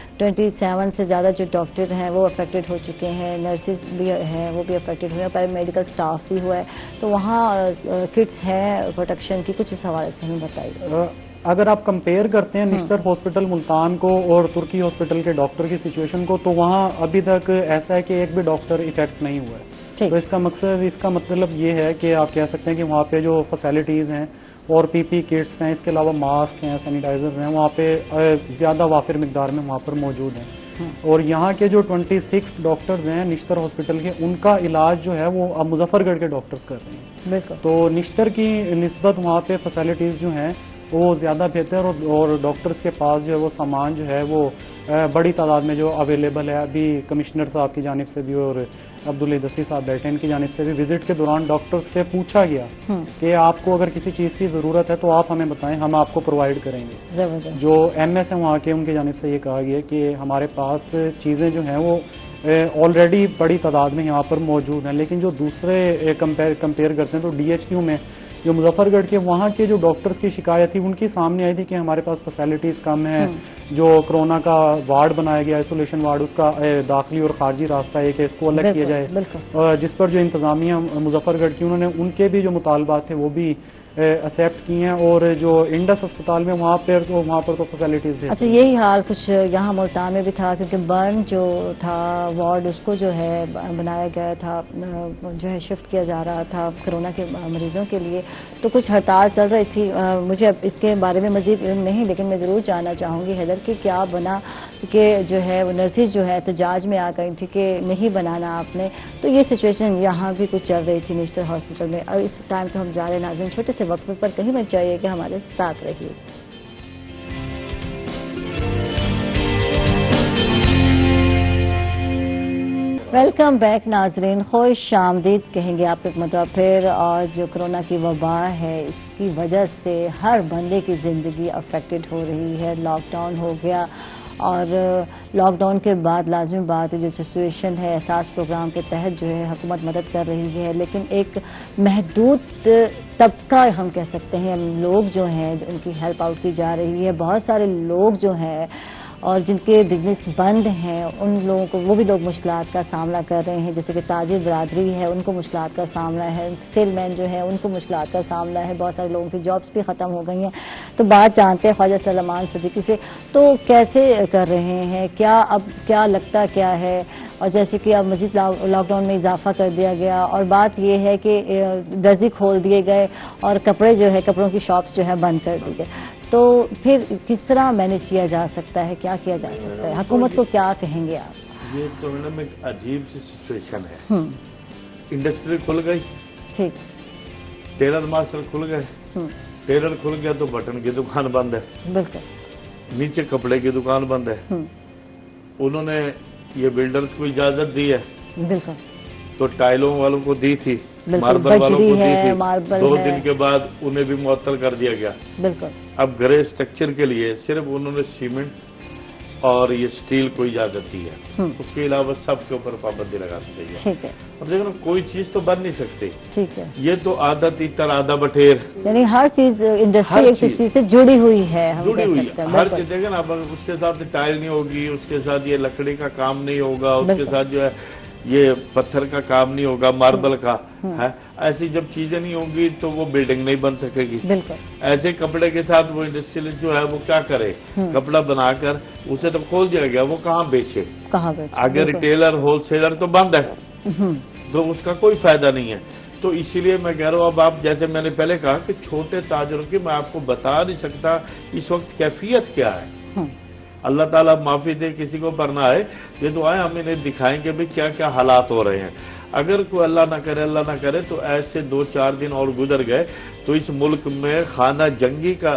27 से ज़्यादा जो डॉक्टर हैं वो अफेक्टेड हो चुके हैं, नर्सिस भी हैं वो भी अफेक्टेड हुए हैं, पैरामेडिकल स्टाफ भी हुआ है, तो वहाँ किट्स हैं प्रोटेक्शन की, कुछ इस हवाले से हमें बताइए। अगर आप कंपेयर करते हैं निश्तर हॉस्पिटल मुल्तान को और तुर्की हॉस्पिटल के डॉक्टर की सिचुएशन को, तो वहाँ अभी तक ऐसा है कि एक भी डॉक्टर इफेक्ट नहीं हुआ है। तो इसका मतलब ये है कि आप कह सकते हैं कि वहाँ पे जो फैसिलिटीज़ हैं और PP किट्स हैं, इसके अलावा मास्क हैं, सैनिटाइजर हैं, वहाँ पे ज़्यादा वाफिर मिकदार में वहाँ पर मौजूद हैं। और यहाँ के जो 26 डॉक्टर्स हैं निश्तर हॉस्पिटल के, उनका इलाज जो है वो अब मुजफ्फरगढ़ के डॉक्टर्स कर रहे हैं। तो निश्तर की निस्बत वहाँ पे फैसिलिटीज़ जो हैं वो ज़्यादा बेहतर, और डॉक्टर्स के पास जो है वो सामान जो है वो बड़ी तादाद में जो अवेलेबल है। अभी कमिश्नर साहब की जानिब से भी और अब्दुल दसी साहब बैठे, इनकी जानिब से भी विजिट के दौरान डॉक्टर्स से पूछा गया कि आपको अगर किसी चीज़ की ज़रूरत है तो आप हमें बताएं, हम आपको प्रोवाइड करेंगे। जो MS है वहाँ के, उनकी जानिब से ये कहा गया कि हमारे पास चीज़ें जो हैं वो ऑलरेडी बड़ी तादाद में यहाँ पर मौजूद हैं, लेकिन जो दूसरे कंपेयर करते हैं तो DHQ में जो मुजफ्फरगढ़ के वहाँ के जो डॉक्टर्स की शिकायत थी उनकी सामने आई थी कि हमारे पास फैसिलिटीज़ कम है, जो कोरोना का वार्ड बनाया गया, आइसोलेशन वार्ड, उसका दाखिली और खारजी रास्ता है कि इसको अलग किया जाए, जिस पर जो इंतजामिया मुजफ्फरगढ़ की उन्होंने उनके भी जो मुतालबात थे वो भी एक्सेप्ट की हैं, और जो इंडस अस्पताल में वहाँ पर तो फैसिलिटीज थे। अच्छा, यही हाल कुछ यहाँ मुल्तान में भी था, क्योंकि बर्न जो था वार्ड उसको जो है बनाया गया था, जो है शिफ्ट किया जा रहा था कोरोना के मरीजों के लिए, तो कुछ हड़ताल चल रही थी। मुझे अब इसके बारे में मजीद नहीं, लेकिन मैं ज़रूर जानना चाहूँगी हैदर कि क्या बना कि जो है वो नर्सिस जो है एहतजाज में आ गई थी कि नहीं बनाना आपने, तो ये सिचुएशन यहाँ भी कुछ चल रही थी निश्तर हॉस्पिटल में। और इस टाइम तो हम जा रहे नाज़रीन छोटे से वक्फे पर, कहीं मत जाइए कि हमारे साथ रहिए। वेलकम बैक नाजरीन, खुश आमदीद कहेंगे आप एक मतलब फिर। और जो कोरोना की वबा है इसकी वजह से हर बंदे की ज़िंदगी अफेक्टेड हो रही है। लॉकडाउन हो गया, और लॉकडाउन के बाद लाजमी बात है जो सिचुएशन है, एहसास प्रोग्राम के तहत जो है हुकूमत मदद कर रही है, लेकिन एक महदूद तबका हम कह सकते हैं लोग जो हैं उनकी हेल्प आउट की जा रही है। बहुत सारे लोग जो हैं और जिनके बिजनेस बंद हैं उन लोगों को, वो भी लोग मुश्किलात का सामना कर रहे हैं, जैसे कि ताजिर बरादरी है उनको मुश्किलात का सामना है, सेलमैन जो है उनको मुश्किलात का सामना है, बहुत सारे लोगों की जॉब्स भी ख़त्म हो गई हैं। तो बात जानते हैं ख्वाजा सलमान सिद्दीकी से, तो कैसे कर रहे हैं, क्या लगता क्या है, और जैसे कि अब मजीद लॉकडाउन में इजाफा कर दिया गया, और बात ये है कि दर्जी खोल दिए गए और कपड़े जो है कपड़ों की शॉप्स जो है बंद कर दी गई, तो फिर किस तरह मैनेज किया जा सकता है, क्या किया जा सकता है, हुकूमत को क्या कहेंगे आप? ये तो मैडम एक अजीब सी सिचुएशन है। इंडस्ट्री खुल गई, ठीक, टेलर मास्टर खुल गए, टेलर खुल गया तो बटन की दुकान बंद है, बिल्कुल, नीचे कपड़े की दुकान बंद है, उन्होंने ये बिल्डर्स को इजाजत दी है, बिल्कुल, तो टाइलों वालों को दी थी, मार्बल वालों को दी थी, 2 दिन के बाद उन्हें भी मुअत्तल कर दिया गया। बिल्कुल, अब ग्रे स्ट्रक्चर के लिए सिर्फ उन्होंने सीमेंट और ये स्टील को इजाजत दी है, उसके अलावा सबके ऊपर पाबंदी लगानी चाहिए। ठीक है। अब देखो ना, कोई चीज तो बन नहीं सकती। ठीक है। ये तो आधा तीतर आधा बटेर, यानी हर चीज इंडस्ट्री एक दूसरे से जुड़ी हुई है, हम जुड़ी कह हुई सकते हैं। हर बिल्कुल। चीज देखें ना, अब उसके साथ टाइल नहीं होगी, उसके साथ ये लकड़ी का काम नहीं होगा, उसके साथ जो है ये पत्थर का काम नहीं होगा, मार्बल का है, ऐसी जब चीजें नहीं होंगी तो वो बिल्डिंग नहीं बन सकेगी। बिल्कुल। ऐसे कपड़े के साथ वो इंडस्ट्रियलिस्ट जो है वो क्या करे, कपड़ा बनाकर उसे तो खोल दिया गया, वो कहाँ बेचे, आगे रिटेलर होलसेलर तो बंद है, तो उसका कोई फायदा नहीं है। तो इसीलिए मैं कह रहा हूँ, अब आप जैसे मैंने पहले कहा कि छोटे ताजरों की मैं आपको बता नहीं सकता इस वक्त कैफियत क्या है। अल्लाह ताला माफी दे, किसी को पर ना आए, ये तो आए हम इन्हें दिखाएंगे भी क्या क्या हालात हो रहे हैं। अगर कोई अल्लाह ना करे तो ऐसे 2-4 दिन और गुजर गए तो इस मुल्क में खाना जंगी का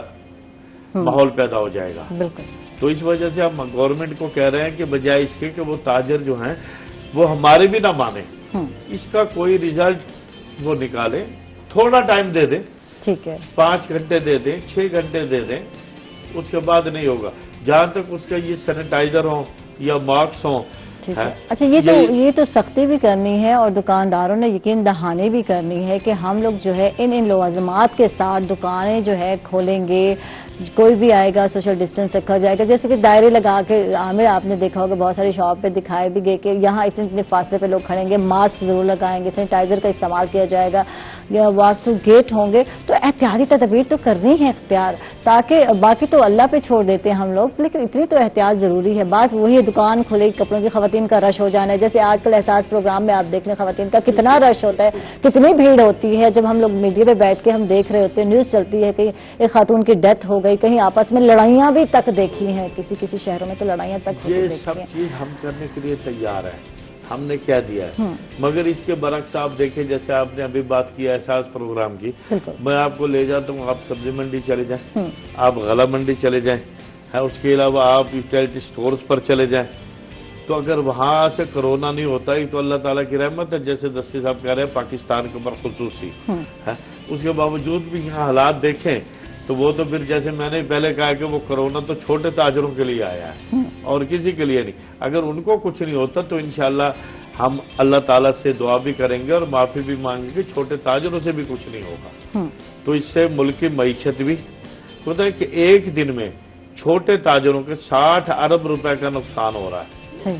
माहौल पैदा हो जाएगा। तो इस वजह से हम गवर्नमेंट को कह रहे हैं कि बजाय इसके कि वो ताजर जो हैं वो हमारे भी ना माने, इसका कोई रिजल्ट वो निकाले, थोड़ा टाइम दे दें, ठीक है, 5 घंटे दे दें, 6 घंटे दे दें, उसके बाद नहीं होगा। जहां तक उसका ये सैनिटाइजर हो या मास्क हो। अच्छा, ये तो सख्ती भी करनी है और दुकानदारों ने यकीन दहानी भी करनी है कि हम लोग जो है इन लवाजमात के साथ दुकानें जो है खोलेंगे, कोई भी आएगा सोशल डिस्टेंस रखा जाएगा। जैसे कि दायरे लगा के आमिर आपने देखा होगा बहुत सारी शॉप पे दिखाए भी गए कि यहाँ इतने इतने फासले पे लोग खड़ेंगे, मास्क जरूर लगाएंगे, सैनिटाइजर का इस्तेमाल किया जाएगा, या वॉक थ्रू गेट होंगे। तो एहतियाती तदबीर तो करनी है इख्तियार, ताकि बाकी तो अल्लाह पे छोड़ देते हैं हम लोग, लेकिन इतनी तो एहतियात जरूरी है। बात वही दुकान खुलेगी, कपड़ों की खवातीन का रश हो जाना है। जैसे आजकल एहसास प्रोग्राम में आप देख लें खवातीन का कितना रश होता है, कितनी भीड़ होती है। जब हम लोग मीडिया पे बैठ के हम देख रहे होते हैं, न्यूज चलती है कि एक खातून की डेथ हो गई, कहीं आपस में लड़ाइयां भी तक देखी हैं, किसी शहरों में तो लड़ाइयां तक देखी हैं। ये सब चीज हम करने के लिए तैयार है, हमने क्या दिया है। मगर इसके बरक्स आप देखें, जैसे आपने अभी बात की एहसास प्रोग्राम की, मैं आपको ले जाता हूँ, आप सब्जी मंडी चले जाएं, आप गला मंडी चले जाएं, है उसके अलावा आप यूटिलिटी स्टोर्स पर चले जाएं, तो अगर वहां से कोरोना नहीं होता ही तो अल्लाह ताला की रहमत है। जैसे दस्ती साहब कह रहे हैं पाकिस्तान के ऊपर खुसूसी है, उसके बावजूद भी यहाँ हालात देखें तो वो तो फिर जैसे मैंने पहले कहा कि वो कोरोना तो छोटे ताजरों के लिए आया है और किसी के लिए नहीं। अगर उनको कुछ नहीं होता तो इंशाल्लाह हम अल्लाह ताला से दुआ भी करेंगे और माफी भी मांगेंगे, छोटे ताजरों से भी कुछ नहीं होगा। तो इससे मुल्क की मईशत भी होता है कि एक दिन में छोटे ताजरों के 60 अरब रुपए का नुकसान हो रहा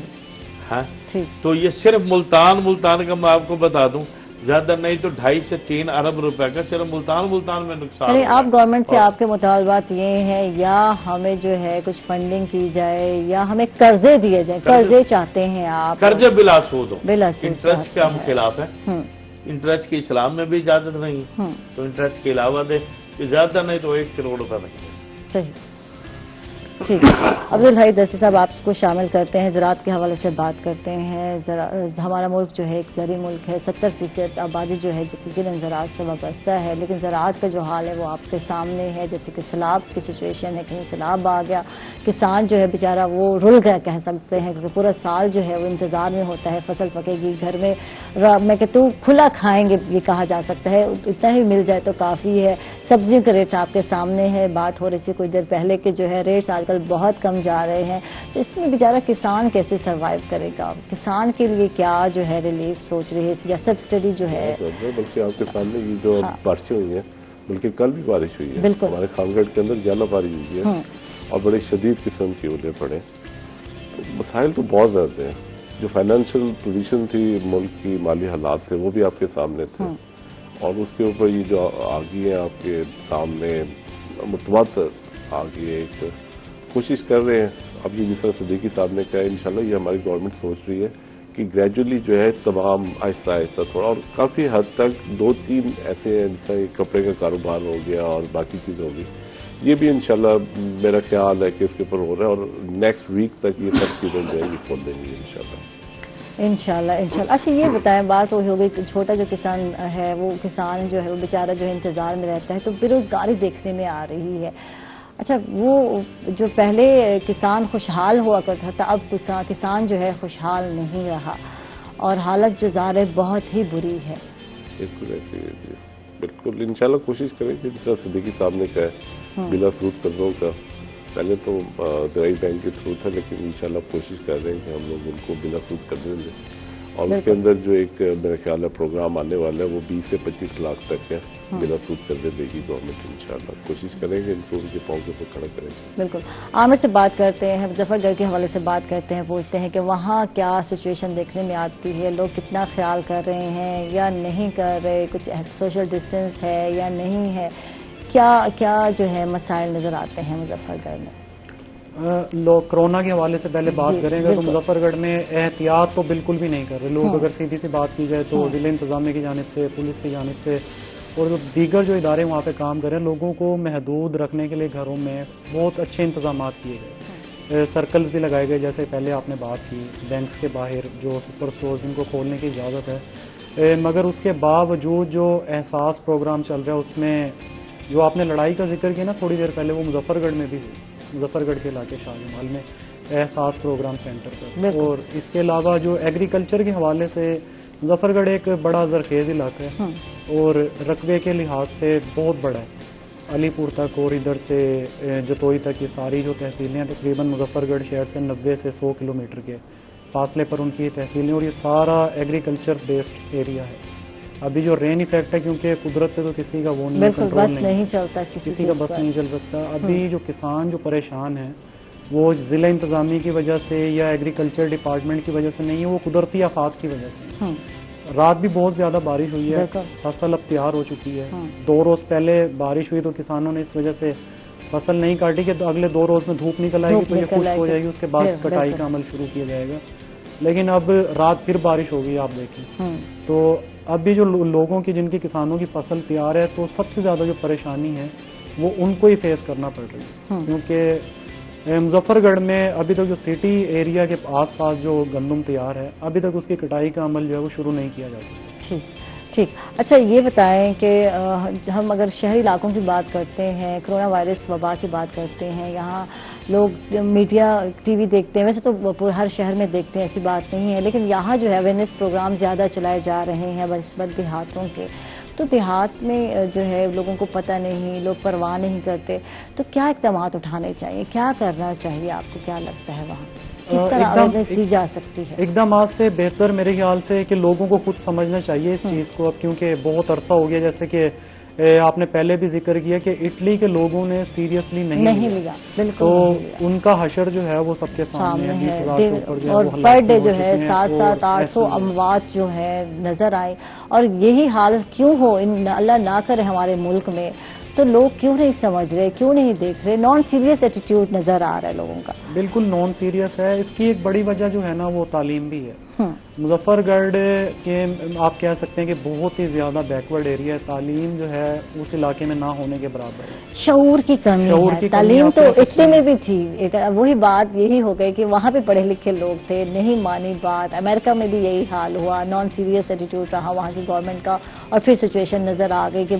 है। तो ये सिर्फ मुल्तान का मैं आपको बता दूं, ज्यादा नहीं तो 2.5 से 3 अरब रुपए का सिर्फ मुल्तान में नुकसान। आप गवर्नमेंट से आपके मुतालबात ये हैं, या हमें जो है कुछ फंडिंग की जाए या हमें कर्जे दिए जाए? कर्जे चाहते हैं आप? कर्जे बिला सूद हो, इंटरेस्ट के हम खिलाफ है। इंटरेस्ट की इस्लाम में भी इजाजत नहीं, तो इंटरेस्ट के अलावा दे, ज्यादा नहीं तो 1 करोड़ रुपए रखें। सही, ठीक है। अब्दुल भाई दस्ती साहब आपको शामिल करते हैं, ज़राअत के हवाले से बात करते हैं। हमारा मुल्क जो है एक ज़री मुल्क है, 70% आबादी जो है यकीनन ज़राअत से वाबस्ता है, लेकिन ज़राअत का जो हाल है वो आपके सामने है। जैसे कि सैलाब की सिचुएशन है, कहीं सैलाब आ गया, किसान जो है बेचारा वो रुल गया कह सकते हैं, क्योंकि पूरा साल जो है वो इंतजार में होता है फसल पकेगी, घर में मैं कहती हूँ खुला खाएंगे ये कहा जा सकता है, इतना ही मिल जाए तो काफ़ी है। सब्जियों के रेट आपके सामने है, बात हो रही थी कुछ देर पहले के जो है रेट्स आजकल बहुत कम जा रहे हैं, तो इसमें बेचारा किसान कैसे सरवाइव करेगा? किसान के लिए क्या जो है रिलीफ सोच रही है या सब्सिडी जो है? बल्कि आपके सामने ये जो बारिशें हुई हैं, बल्कि कल भी बारिश हुई है हमारे खानगढ़ के अंदर, ज्यादा बारिश हुई है और बड़े शदीद किस्म की ओले पड़े। तो मसाइल तो बहुत ज्यादा हैं। जो फाइनेंशियल पोजीशन थी मुल्क की, माली हालात थे, वो भी आपके सामने थे, और उसके ऊपर ये जो आ गई है आपके सामने मुतवातर आ गई है, एक कोशिश कर रहे हैं। अब ये जिस तरह सिद्दीकी साहब ने कहा, इंशाल्लाह ये हमारी गवर्नमेंट सोच रही है कि ग्रेजुअली जो है तमाम आहिस्ता आहिस्ता थोड़ा, और काफ़ी हद तक 2-3 ऐसे हैं जैसे कपड़े का कारोबार हो गया और बाकी चीज़ होगी, ये भी इंशाल्लाह मेरा ख्याल है कि इसके ऊपर हो रहा है और नेक्स्ट वीक तक ये सब चीज़ें जो है खोल देंगी इंशाल्लाह। अच्छा ये बताएं, बात वही हो गई, छोटा जो किसान है वो किसान जो है वो बेचारा जो है इंतजार में रहता है, तो बेरोजगारी देखने में आ रही है। اچھا، وہ جو پہلے کسان خوشحال ہوا کرتا تھا، اب کسان جو ہے خوشحال نہیں رہا اور حالت جو ظاہر ہے بہت ہی بری ہے. بالکل ایسے ہی ہے. بالکل انشاءاللہ کوشش کریں کہ جس طرح صدیقی صاحب نے کہا ہے بلا سود قرضوں کا، پہلے تو زرعی بینک کے تھرو تھا، لیکن انشاءاللہ کوشش کر رہے ہیں کہ ہم لوگ ان کو بلا سود قرضے دیں. اور اس کے اندر جو ایک میرا خیال ہے پروگرام آنے والا ہے وہ 20 سے 25 لاکھ تک ہے بلا سود قرضے دے گی گورنمنٹ. انشاءاللہ کوشش کریں گے ان کو ان کے پاؤں کے اوپر کھڑا کریں گے. بالکل. عامر سے بات کرتے ہیں، مظفر گڑھ کے حوالے سے بات کرتے ہیں، پوچھتے ہیں کہ وہاں کیا سچویشن دیکھنے میں آتی ہے، لوگ کتنا خیال کر رہے ہیں یا نہیں کر رہے، کچھ سوشل ڈسٹینس ہے یا نہیں ہے، کیا جو ہے مسائل نظر آتے ہیں مظفر گڑھ میں؟ لوگ کرونا کے حوالے سے پہلے بات کریں گے تو مظفر گڑھ میں احتیاط تو بالکل بھی نہیں کر رہے لوگ. اگر سیدھی سی بات کی جائے تو ضلع انتظامیہ کی جانب سے، پولیس کی جانب سے اور دیگر جو ادارے وہاں پہ کام کریں، لوگوں کو محدود رکھنے کے لیے گھروں میں بہت اچھے انتظامات کیے گئے. سرکلز بھی لگائے گئے، جیسے پہلے آپ نے بات کی، بینکس کے باہر جو سپر اسٹورز ان کو کھولنے کی اجازت ہے. مگر اس کے باوجود جو احساس پروگرام چل رہا ہے اس میں جو آپ نے لڑائی کا ذکر کیا نا تھوڑی دیر پہلے، وہ مظفر گڑھ میں بھی ہوئی، مظفر گڑھ کے علاقے شاہ جمال میں احساس پروگرام سینٹر پر. اور اس کے علاوہ جو ایگریکلچر کے حوالے سے مظفر گڑھ ایک بڑا زرخیز علاقہ ہے اور رقبے کے لحاظ سے بہت بڑا ہے. علی پور تک اور ادھر سے جتوئی تک یہ ساری جو تحصیلیں ہیں تقریباً مظفر گڑھ شہر سے 90 سے 100 کلومیٹر کے فاصلے پر ان کی تحصیلیں، اور یہ سارا ایگریکلچر بیسڈ ایریا ہے. ابھی جو رین ایفیکٹ ہے کیونکہ قدرت سے تو کسی کا وہ نہیں، کنٹرول نہیں چلتا، کسی کا بس نہیں چل سکتا. ابھی جو کسان جو پریشان ہیں وہ ضلع انتظامیہ کی وجہ سے یا ایگریکلچر ڈپارٹمنٹ کی وجہ سے نہیں ہے، وہ قدرتی آفات کی وجہ سے. رات بھی بہت زیادہ بارش ہوئی ہے، فصل اب تیار ہو چکی ہے. 2 روز پہلے بارش ہوئی تو کسانوں نے اس وجہ سے فصل نہیں کاٹی کہ اگلے 2 روز میں دھوپ نکل آئے گی تو یہ خشک ہو جائے گی، اس کے بعد کٹائی کا عمل شروع کیا جائے گا. لیکن اب رات پھر بارش ہوگی آپ دیکھیں تو اب بھی جو لوگوں کی، جن کی کسانوں کی فصل تیار ہے، تو سب سے زیادہ جو پریشانی ہے وہ ان کو ہی فیس کرنا پڑ رہی ہے. کیونکہ مظفر گڑھ میں ابھی تک جو سٹی ایریا کے آس پاس جو گندم تیار ہے ابھی تک اس کی کٹائی کا عمل جو ہے وہ شروع نہیں کیا جا سکتا. ٹھیک. اچھا یہ بتائیں کہ ہم اگر شہری علاقوں کی بات کرتے ہیں، کرونا وائرس وبا کی بات کرتے ہیں، یہاں لوگ میڈیا ٹی وی دیکھتے ہیں، ویسے تو ہر شہر میں دیکھتے ہیں، ایسی بات نہیں ہے، لیکن یہاں جو ہے اویئرنیس پروگرام زیادہ چلائے جا رہے ہیں بنسبت دیہاتوں کے. تو دیہات میں جو ہے لوگوں کو پتہ نہیں، لوگ پرواہ نہیں کرتے، تو کیا اقدامات اٹھانے چاہیے، کیا کرنا چاہیے، آپ کو کیا لگتا ہے وہاں کس طرح اویئرنیس دی جا سکتی ہے؟ اقدامات سے بہتر میرے خیال سے کہ لوگوں کو خود سمجھنا چاہیے اس چیز کو. اب کیونکہ بہت عرصہ ہو گیا، جیسے کہ آپ نے پہلے بھی ذکر کیا کہ اٹلی کے لوگوں نے سیریسلی نہیں لیا، تو ان کا حشر جو ہے وہ سب کے سامنے ہے. اور پر ڈے جو ہے 700-800 اموات جو ہے نظر آئے، اور یہی حال کیوں ہو، اللہ نہ کرے ہمارے ملک میں، تو لوگ کیوں نہیں سمجھ رہے، کیوں نہیں دیکھ رہے؟ نان سیریس ایٹیٹیوڈ نظر آ رہا ہے لوگوں کا. بالکل نان سیریس ہے. اس کی ایک بڑی وجہ جو ہے نا وہ تعلیم بھی ہے. مظفر گڑھ کے آپ کہہ سکتے ہیں کہ بہت ہی زیادہ بیکورڈ ایریا ہے. تعلیم جو ہے اس علاقے میں نہ ہونے کے برابر ہے. شعور کی کمی ہے. تعلیم تو اٹلی میں بھی تھی، وہی بات یہی ہو گئی کہ وہاں پہ پڑھے لکھے لوگ تھے، نہیں مانی بات. امریکہ میں بھی یہی حال ہوا، نان سیریس ایٹیٹیوڈ رہا وہاں کی گورنمنٹ کا، اور پھر سچویشن نظر آ گئی کہ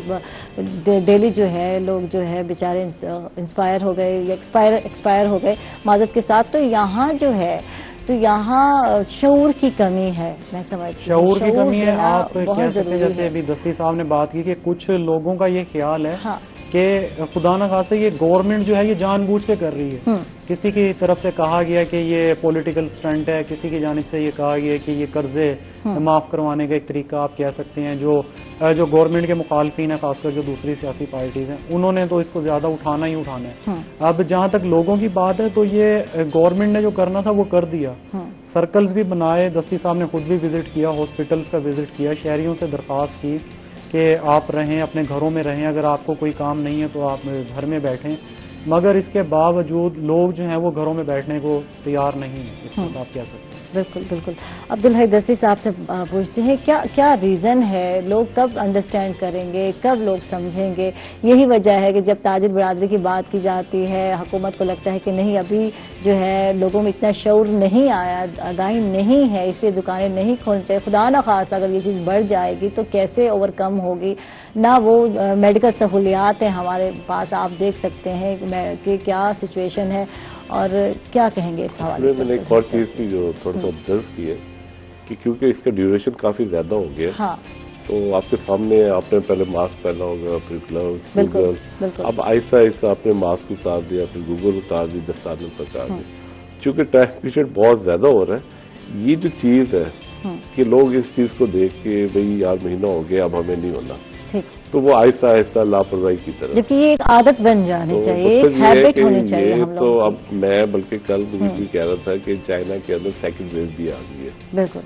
ڈیلی جو ہے لوگ جو ہے بیچارے انسپائر ہو گئے یا ایکسپائر ہو گئے معذرت کے ساتھ. تو یہاں جو ہے تو یہاں شعور کی کمی ہے، میں سمجھتی ہوں. شعور کی کمی ہے. آپ کہہ سکتے ہیں جیسے ابھی دستی صاحب نے بات کی کہ کچھ لوگوں کا یہ خیال ہے کہ خدا نہ خاصے یہ گورنمنٹ جو ہے یہ جان بوجھ کے کر رہی ہے. کسی کی طرف سے کہا گیا کہ یہ پولیٹیکل سٹنٹ ہے، کسی کی جانب سے یہ کہا گیا کہ یہ قرضے معاف کروانے کا ایک طریقہ آپ کہہ سکتے ہیں. جو گورنمنٹ کے مخالفین ہیں، خاص کر جو دوسری سیاسی پارٹیز ہیں، انہوں نے تو اس کو زیادہ اٹھانا ہی اٹھانا ہے. اب جہاں تک لوگوں کی بات ہے تو یہ گورنمنٹ نے جو کرنا تھا وہ کر دیا. سرکلز بھی بنائے، دستی صاحب نے خود بھی وزٹ کیا، ہاسپٹلز کا وزٹ کیا، شہریوں سے درخواست کی کہ آپ رہیں، اپنے گھروں میں رہیں، اگر آپ کو کوئی کام نہیں ہے تو آپ گھر میں بیٹھیں. مگر اس کے باوجود لوگ جو ہیں وہ گھروں میں بیٹھنے کو تیار نہیں ہیں. اس وقت آپ کہہ سکتے ہیں बिल्कुल बिल्कुल। अब्दुल हई दस्ती साहब से पूछते हैं क्या क्या रीज़न है, लोग कब अंडरस्टैंड करेंगे, कब लोग समझेंगे? यही वजह है कि जब ताजिर बिरादरी की बात की जाती है, हुकूमत को लगता है कि नहीं अभी जो है लोगों में इतना शऊर नहीं आया, आगाही नहीं है, इसलिए दुकानें नहीं खोलनी चाहिए। खुदा न खास अगर ये चीज़ बढ़ जाएगी तो कैसे ओवरकम होगी? ना वो मेडिकल सहूलियात हैं हमारे पास, आप देख सकते हैं कि क्या सिचुएशन है, और क्या कहेंगे इस हवाले से? मैंने एक और चीज़ की जो थोड़ा सा ऑब्जर्व की है कि क्योंकि इसका ड्यूरेशन काफ़ी ज़्यादा हो गया, हाँ, तो आपके सामने आपने पहले मास्क पहना होगा, फिर ग्लव्स, बिल्कुल, अब आहिस्ता आहिस्ता आपने मास्क उतार दिया, फिर गूगल उतार दी, दस्ताने उतार दी। चूंकि ट्रांसमिशन बहुत ज़्यादा हो रहा है, ये जो चीज़ है कि लोग इस चीज़ को देख के भाई यार महीना हो गया अब हमें नहीं होना, तो वो आहिस्ता आहिस्ता लापरवाही की तरफ, जबकि ये एक आदत बन जानी चाहिए, एक हैबिट होनी चाहिए हम लोगों तो अब मैं बल्कि कल मुझे भी कह रहा था कि चाइना के अंदर सेकंड वेव भी आ गई है। बिल्कुल।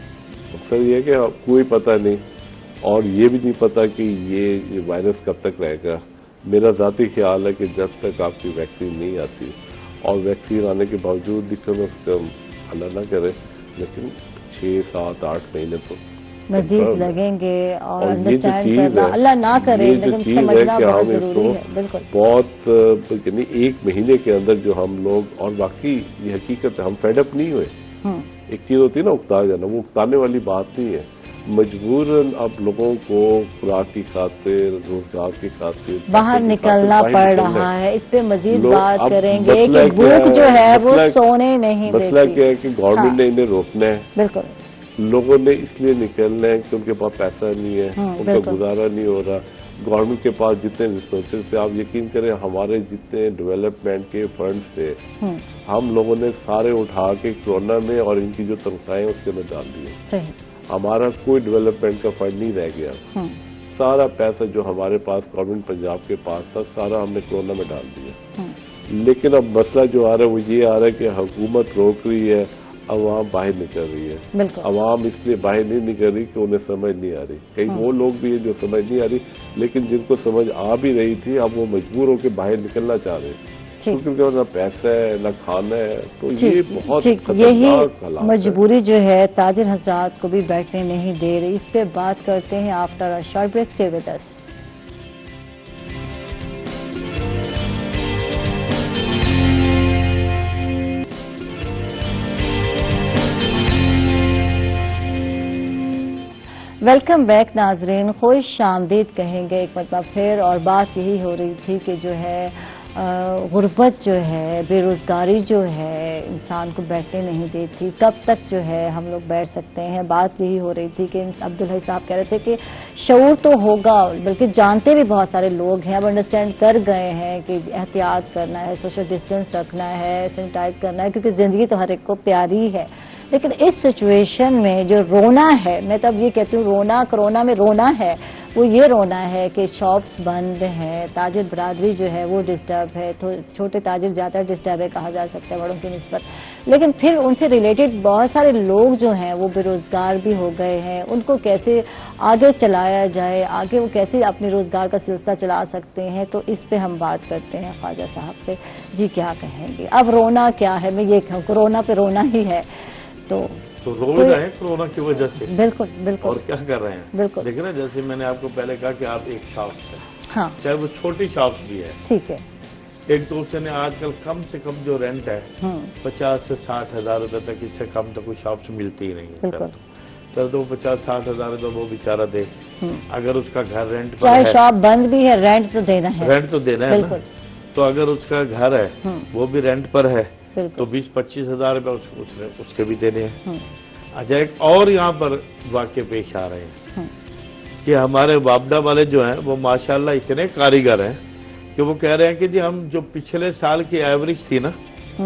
मकसद ये है कि कोई पता नहीं, और ये भी नहीं पता कि ये वायरस कब तक रहेगा। मेरा ज़ाती ख्याल है कि जब तक आपकी वैक्सीन नहीं आती, और वैक्सीन आने के बावजूद भी कम अज कम अल्लाह ना करे लेकिन 6, 7, 8 महीने तो मजीद लगेंगे, और अंडरस्टैंड करना अल्लाह ना करे लेकिन समझना बहुत जरूरी है। बिल्कुल, बहुत यानी 1 महीने के अंदर जो हम लोग, और बाकी ये हकीकत है हम फेडअप नहीं हुए। एक चीज होती है ना उकता जाना, वो उकताने वाली बात नहीं है। मजबूरन अब लोगों को खुराक की खातिर, रोजगार की खातिर बाहर निकलना पड़ रहा है। इस पे मजीद बात करेंगे कि भूख जो है वो सोने नहीं देती। मसला क्या है कि गवर्नमेंट ने इन्हें रोकना है, बिल्कुल, लोगों ने इसलिए निकलना है कि उनके पास पैसा नहीं है, उनका गुजारा नहीं हो रहा। गवर्नमेंट के पास जितने रिसोर्सेज थे, आप यकीन करें हमारे जितने डेवलपमेंट के फंड्स थे, हम लोगों ने सारे उठा के कोरोना में और इनकी जो तनख्वाहें उसके अंदर डाल दिए। हमारा कोई डेवलपमेंट का फंड नहीं रह गया। सारा पैसा जो हमारे पास गवर्नमेंट पंजाब के पास था, सारा हमने कोरोना में डाल दिया। लेकिन अब मसला जो आ रहा है वो ये आ रहा है कि हुकूमत रोक रही है, अवाम बाहर निकल रही है। अवाम इसलिए बाहर नहीं निकल रही कि उन्हें समझ नहीं आ रही। कई वो लोग भी हैं जो समझ नहीं आ रही, लेकिन जिनको समझ आ भी रही थी अब वो मजबूर होकर बाहर निकलना चाह रहे हैं, क्योंकि ना पैसा है ना खाना है। तो ये बहुत खतरनाक हालात है। मजबूरी जो है ताजिर हजरात को भी बैठने नहीं दे रही। इस पे बात करते हैं after a short break. Stay with us. Welcome back नाजरीन, खुश आमदीद कहेंगे एक मतलब फिर। और बात यही हो रही थी कि जो है गुर्बत जो है, बेरोजगारी जो है इंसान को बैठने नहीं देती। कब तक जो है हम लोग बैठ सकते हैं? बात यही हो रही थी कि अब्दुल हई साहब कह रहे थे कि शऊर तो होगा, बल्कि जानते भी बहुत सारे लोग हैं, अब अंडरस्टैंड कर गए हैं कि एहतियात करना है, सोशल डिस्टेंस रखना है, सैनिटाइज करना है, क्योंकि जिंदगी तो हर एक को प्यारी है। लेकिन इस सिचुएशन में जो रोना है, मैं तब ये कहती हूँ रोना, कोरोना में रोना है, वो ये रोना है कि शॉप्स बंद हैं, ताजिर बरादरी जो है वो डिस्टर्ब है, तो छोटे ताजिर ज़्यादा डिस्टर्ब है कहा जा सकता है बड़ों की निस्बत। लेकिन फिर उनसे रिलेटेड बहुत सारे लोग जो हैं वो बेरोजगार भी हो गए हैं। उनको कैसे आगे चलाया जाए, आगे वो कैसे अपने रोजगार का सिलसिला चला सकते हैं, तो इस पे हम बात करते हैं ख्वाजा साहब से। जी क्या कहेंगे? अब रोना क्या है? मैं ये कहूँ कोरोना पे रोना ही है, तो रो रहे हैं कोरोना की वजह से। बिल्कुल बिल्कुल। और क्या कर रहे हैं? बिल्कुल। देखिए ना, जैसे मैंने आपको पहले कहा कि आप एक शॉप है, हाँ, चाहे वो छोटी शॉप्स भी है, ठीक है, एक तो उसने आजकल कम से कम जो रेंट है 50 से 60 हजार रुपए तक, इससे कम तो कोई शॉप्स मिलती ही नहीं है। तो 50-60 हजार तो वो बेचारा दे। अगर उसका घर रेंट पर चाहे है, शॉप बंद भी है, रेंट तो देना है, रेंट तो देना है ना। तो अगर उसका घर है वो भी रेंट पर है तो 20-25 हजार रुपये उसके भी देने हैं। अच्छा, एक और यहाँ पर वाक्य पेश आ रहे हैं कि हमारे वापडा वाले जो हैं वो माशाल्लाह इतने कारीगर हैं कि वो कह रहे हैं कि जी हम जो पिछले साल की एवरेज थी ना,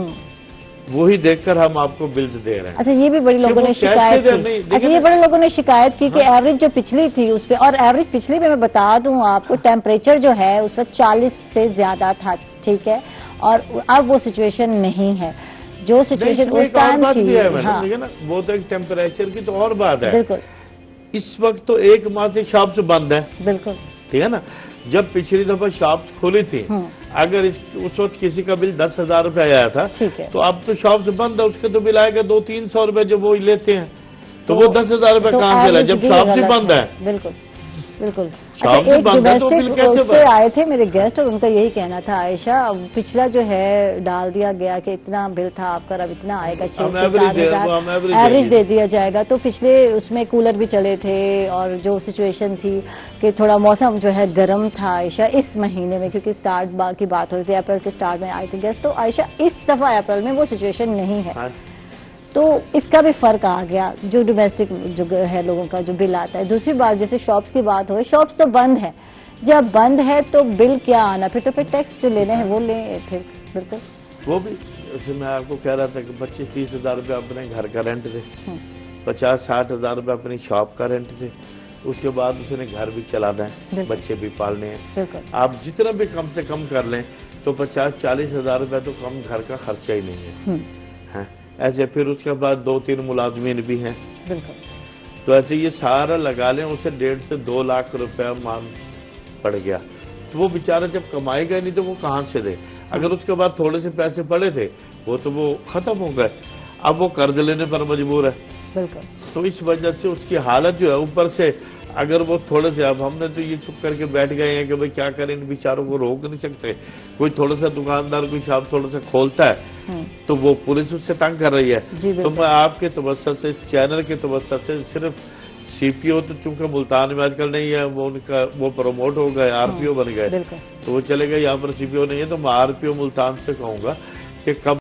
वही देखकर हम आपको बिल्स दे रहे हैं। अच्छा, ये भी बड़े लोगों ने शिकायत की। अच्छा, ये बड़े लोगों ने शिकायत की कि एवरेज जो पिछली थी उस पे, और एवरेज पिछली पे मैं बता दूं आपको, टेम्परेचर जो है उस वक्त 40 से ज्यादा था, ठीक है, और अब वो सिचुएशन नहीं है जो सिचुएशन उस टाइम थी। हाँ, ना, वो तो एक टेम्परेचर की तो और बात है। बिल्कुल, इस वक्त तो 1 माह से शॉप्स बंद है। बिल्कुल, ठीक है ना। जब पिछली दफा शॉप्स खुली थी اگر اس وقت کسی کا بل 10,000 روپے آیا تھا تو اب تو شاپس بند ہے، اس کے تو بل آئے گا 200-300 روپے جو وہ لیتے ہیں، تو وہ 10,000 روپے کہاں سے لائے جب شاپس ہی بند ہے؟ بالکل بالکل۔ شاپ بھی بند ہے تو بل کیسے سے آئے تھے میرے گیسٹ اور ان کا یہی کہنا تھا عائشہ پچھلا جو ہے ڈال دیا گیا کہ اتنا بل تھا آپ کا، اب اتنا آئے گا 6,000 ایوریج دے دیا جائے گا، تو پچھلے اس میں کولر بھی چلے تھے اور جو سچویشن تھی کہ تھوڑا موسم جو ہے گرم تھا عائشہ اس مہینے میں، کیونکہ سٹارٹ کی بات ہو رہی تھی اپریل کے سٹارٹ میں آئے تھے گیسٹ، تو عائشہ اس دفعہ اپریل میں وہ سچویشن نہیں ہے، تو اس کا بھی فرق آ گیا جو ڈومیسٹک جو ہے لوگوں کا جو بل آتا ہے۔ دوسری بات جیسے شاپس کی بات ہوئی، شاپس تو بند ہے، جب بند ہے تو بل کیا آنا، پھر تو ٹیکس جو لینے ہیں وہ لیں پھر بالکل وہ بھی جیسے میں آپ کو کہہ رہا تھا کہ 25-30 ہزار روپے اپنے گھر کا رینٹ دے، 50-60 ہزار روپے اپنی شاپ کا رینٹ دے، اس کے بعد اس نے گھر بھی چلانا ہے، بچے بھی پالنے ہیں، آپ جتنا بھی کم سے کم کر لیں تو 50-40 ہزار روپے تو کم گھر کا خرچہ ہی نہیں ہے، ایسے پھر اس کے بعد 2-3 ملازمین بھی ہیں، تو ایسے یہ سارا لگا لیں اسے 1.5 سے 2 لاکھ روپے مان پڑ گیا، تو وہ بیچارہ جب کمائے گا نہیں تو وہ کہاں سے دے؟ اگر اس کے بعد تھوڑے سے پیسے پڑے تھے وہ تو وہ ختم ہو گئے، اب وہ قرض لینے پر مجبور ہے، تو اس وجہ سے اس کی حالت جو ہے اوپر سے اگر وہ تھوڑے سے، اب ہم نے تو یہ چپ کر کے بیٹھ گئے ہیں کہ بھئی کیا کریں، ان بیچاروں کو روک نہیں سکتے، کوئی تھوڑا سا دکاندار کوئی شاپ تھوڑا سا کھولتا ہے تو وہ پولیس اس سے تنگ کر رہی ہے، تو میں آپ کے توسط سے اس چینل کے توسط سے صرف سی پی او تو چونکہ ملتان میں آج کل نہیں ہے، وہ ان کا وہ پروموٹ ہو گئے، آر پی او بن گئے، تو وہ چلے گئے، یہاں پر سی پی او نہیں ہے، تو میں آر پی او ملتان سے کہوں گا کہ کم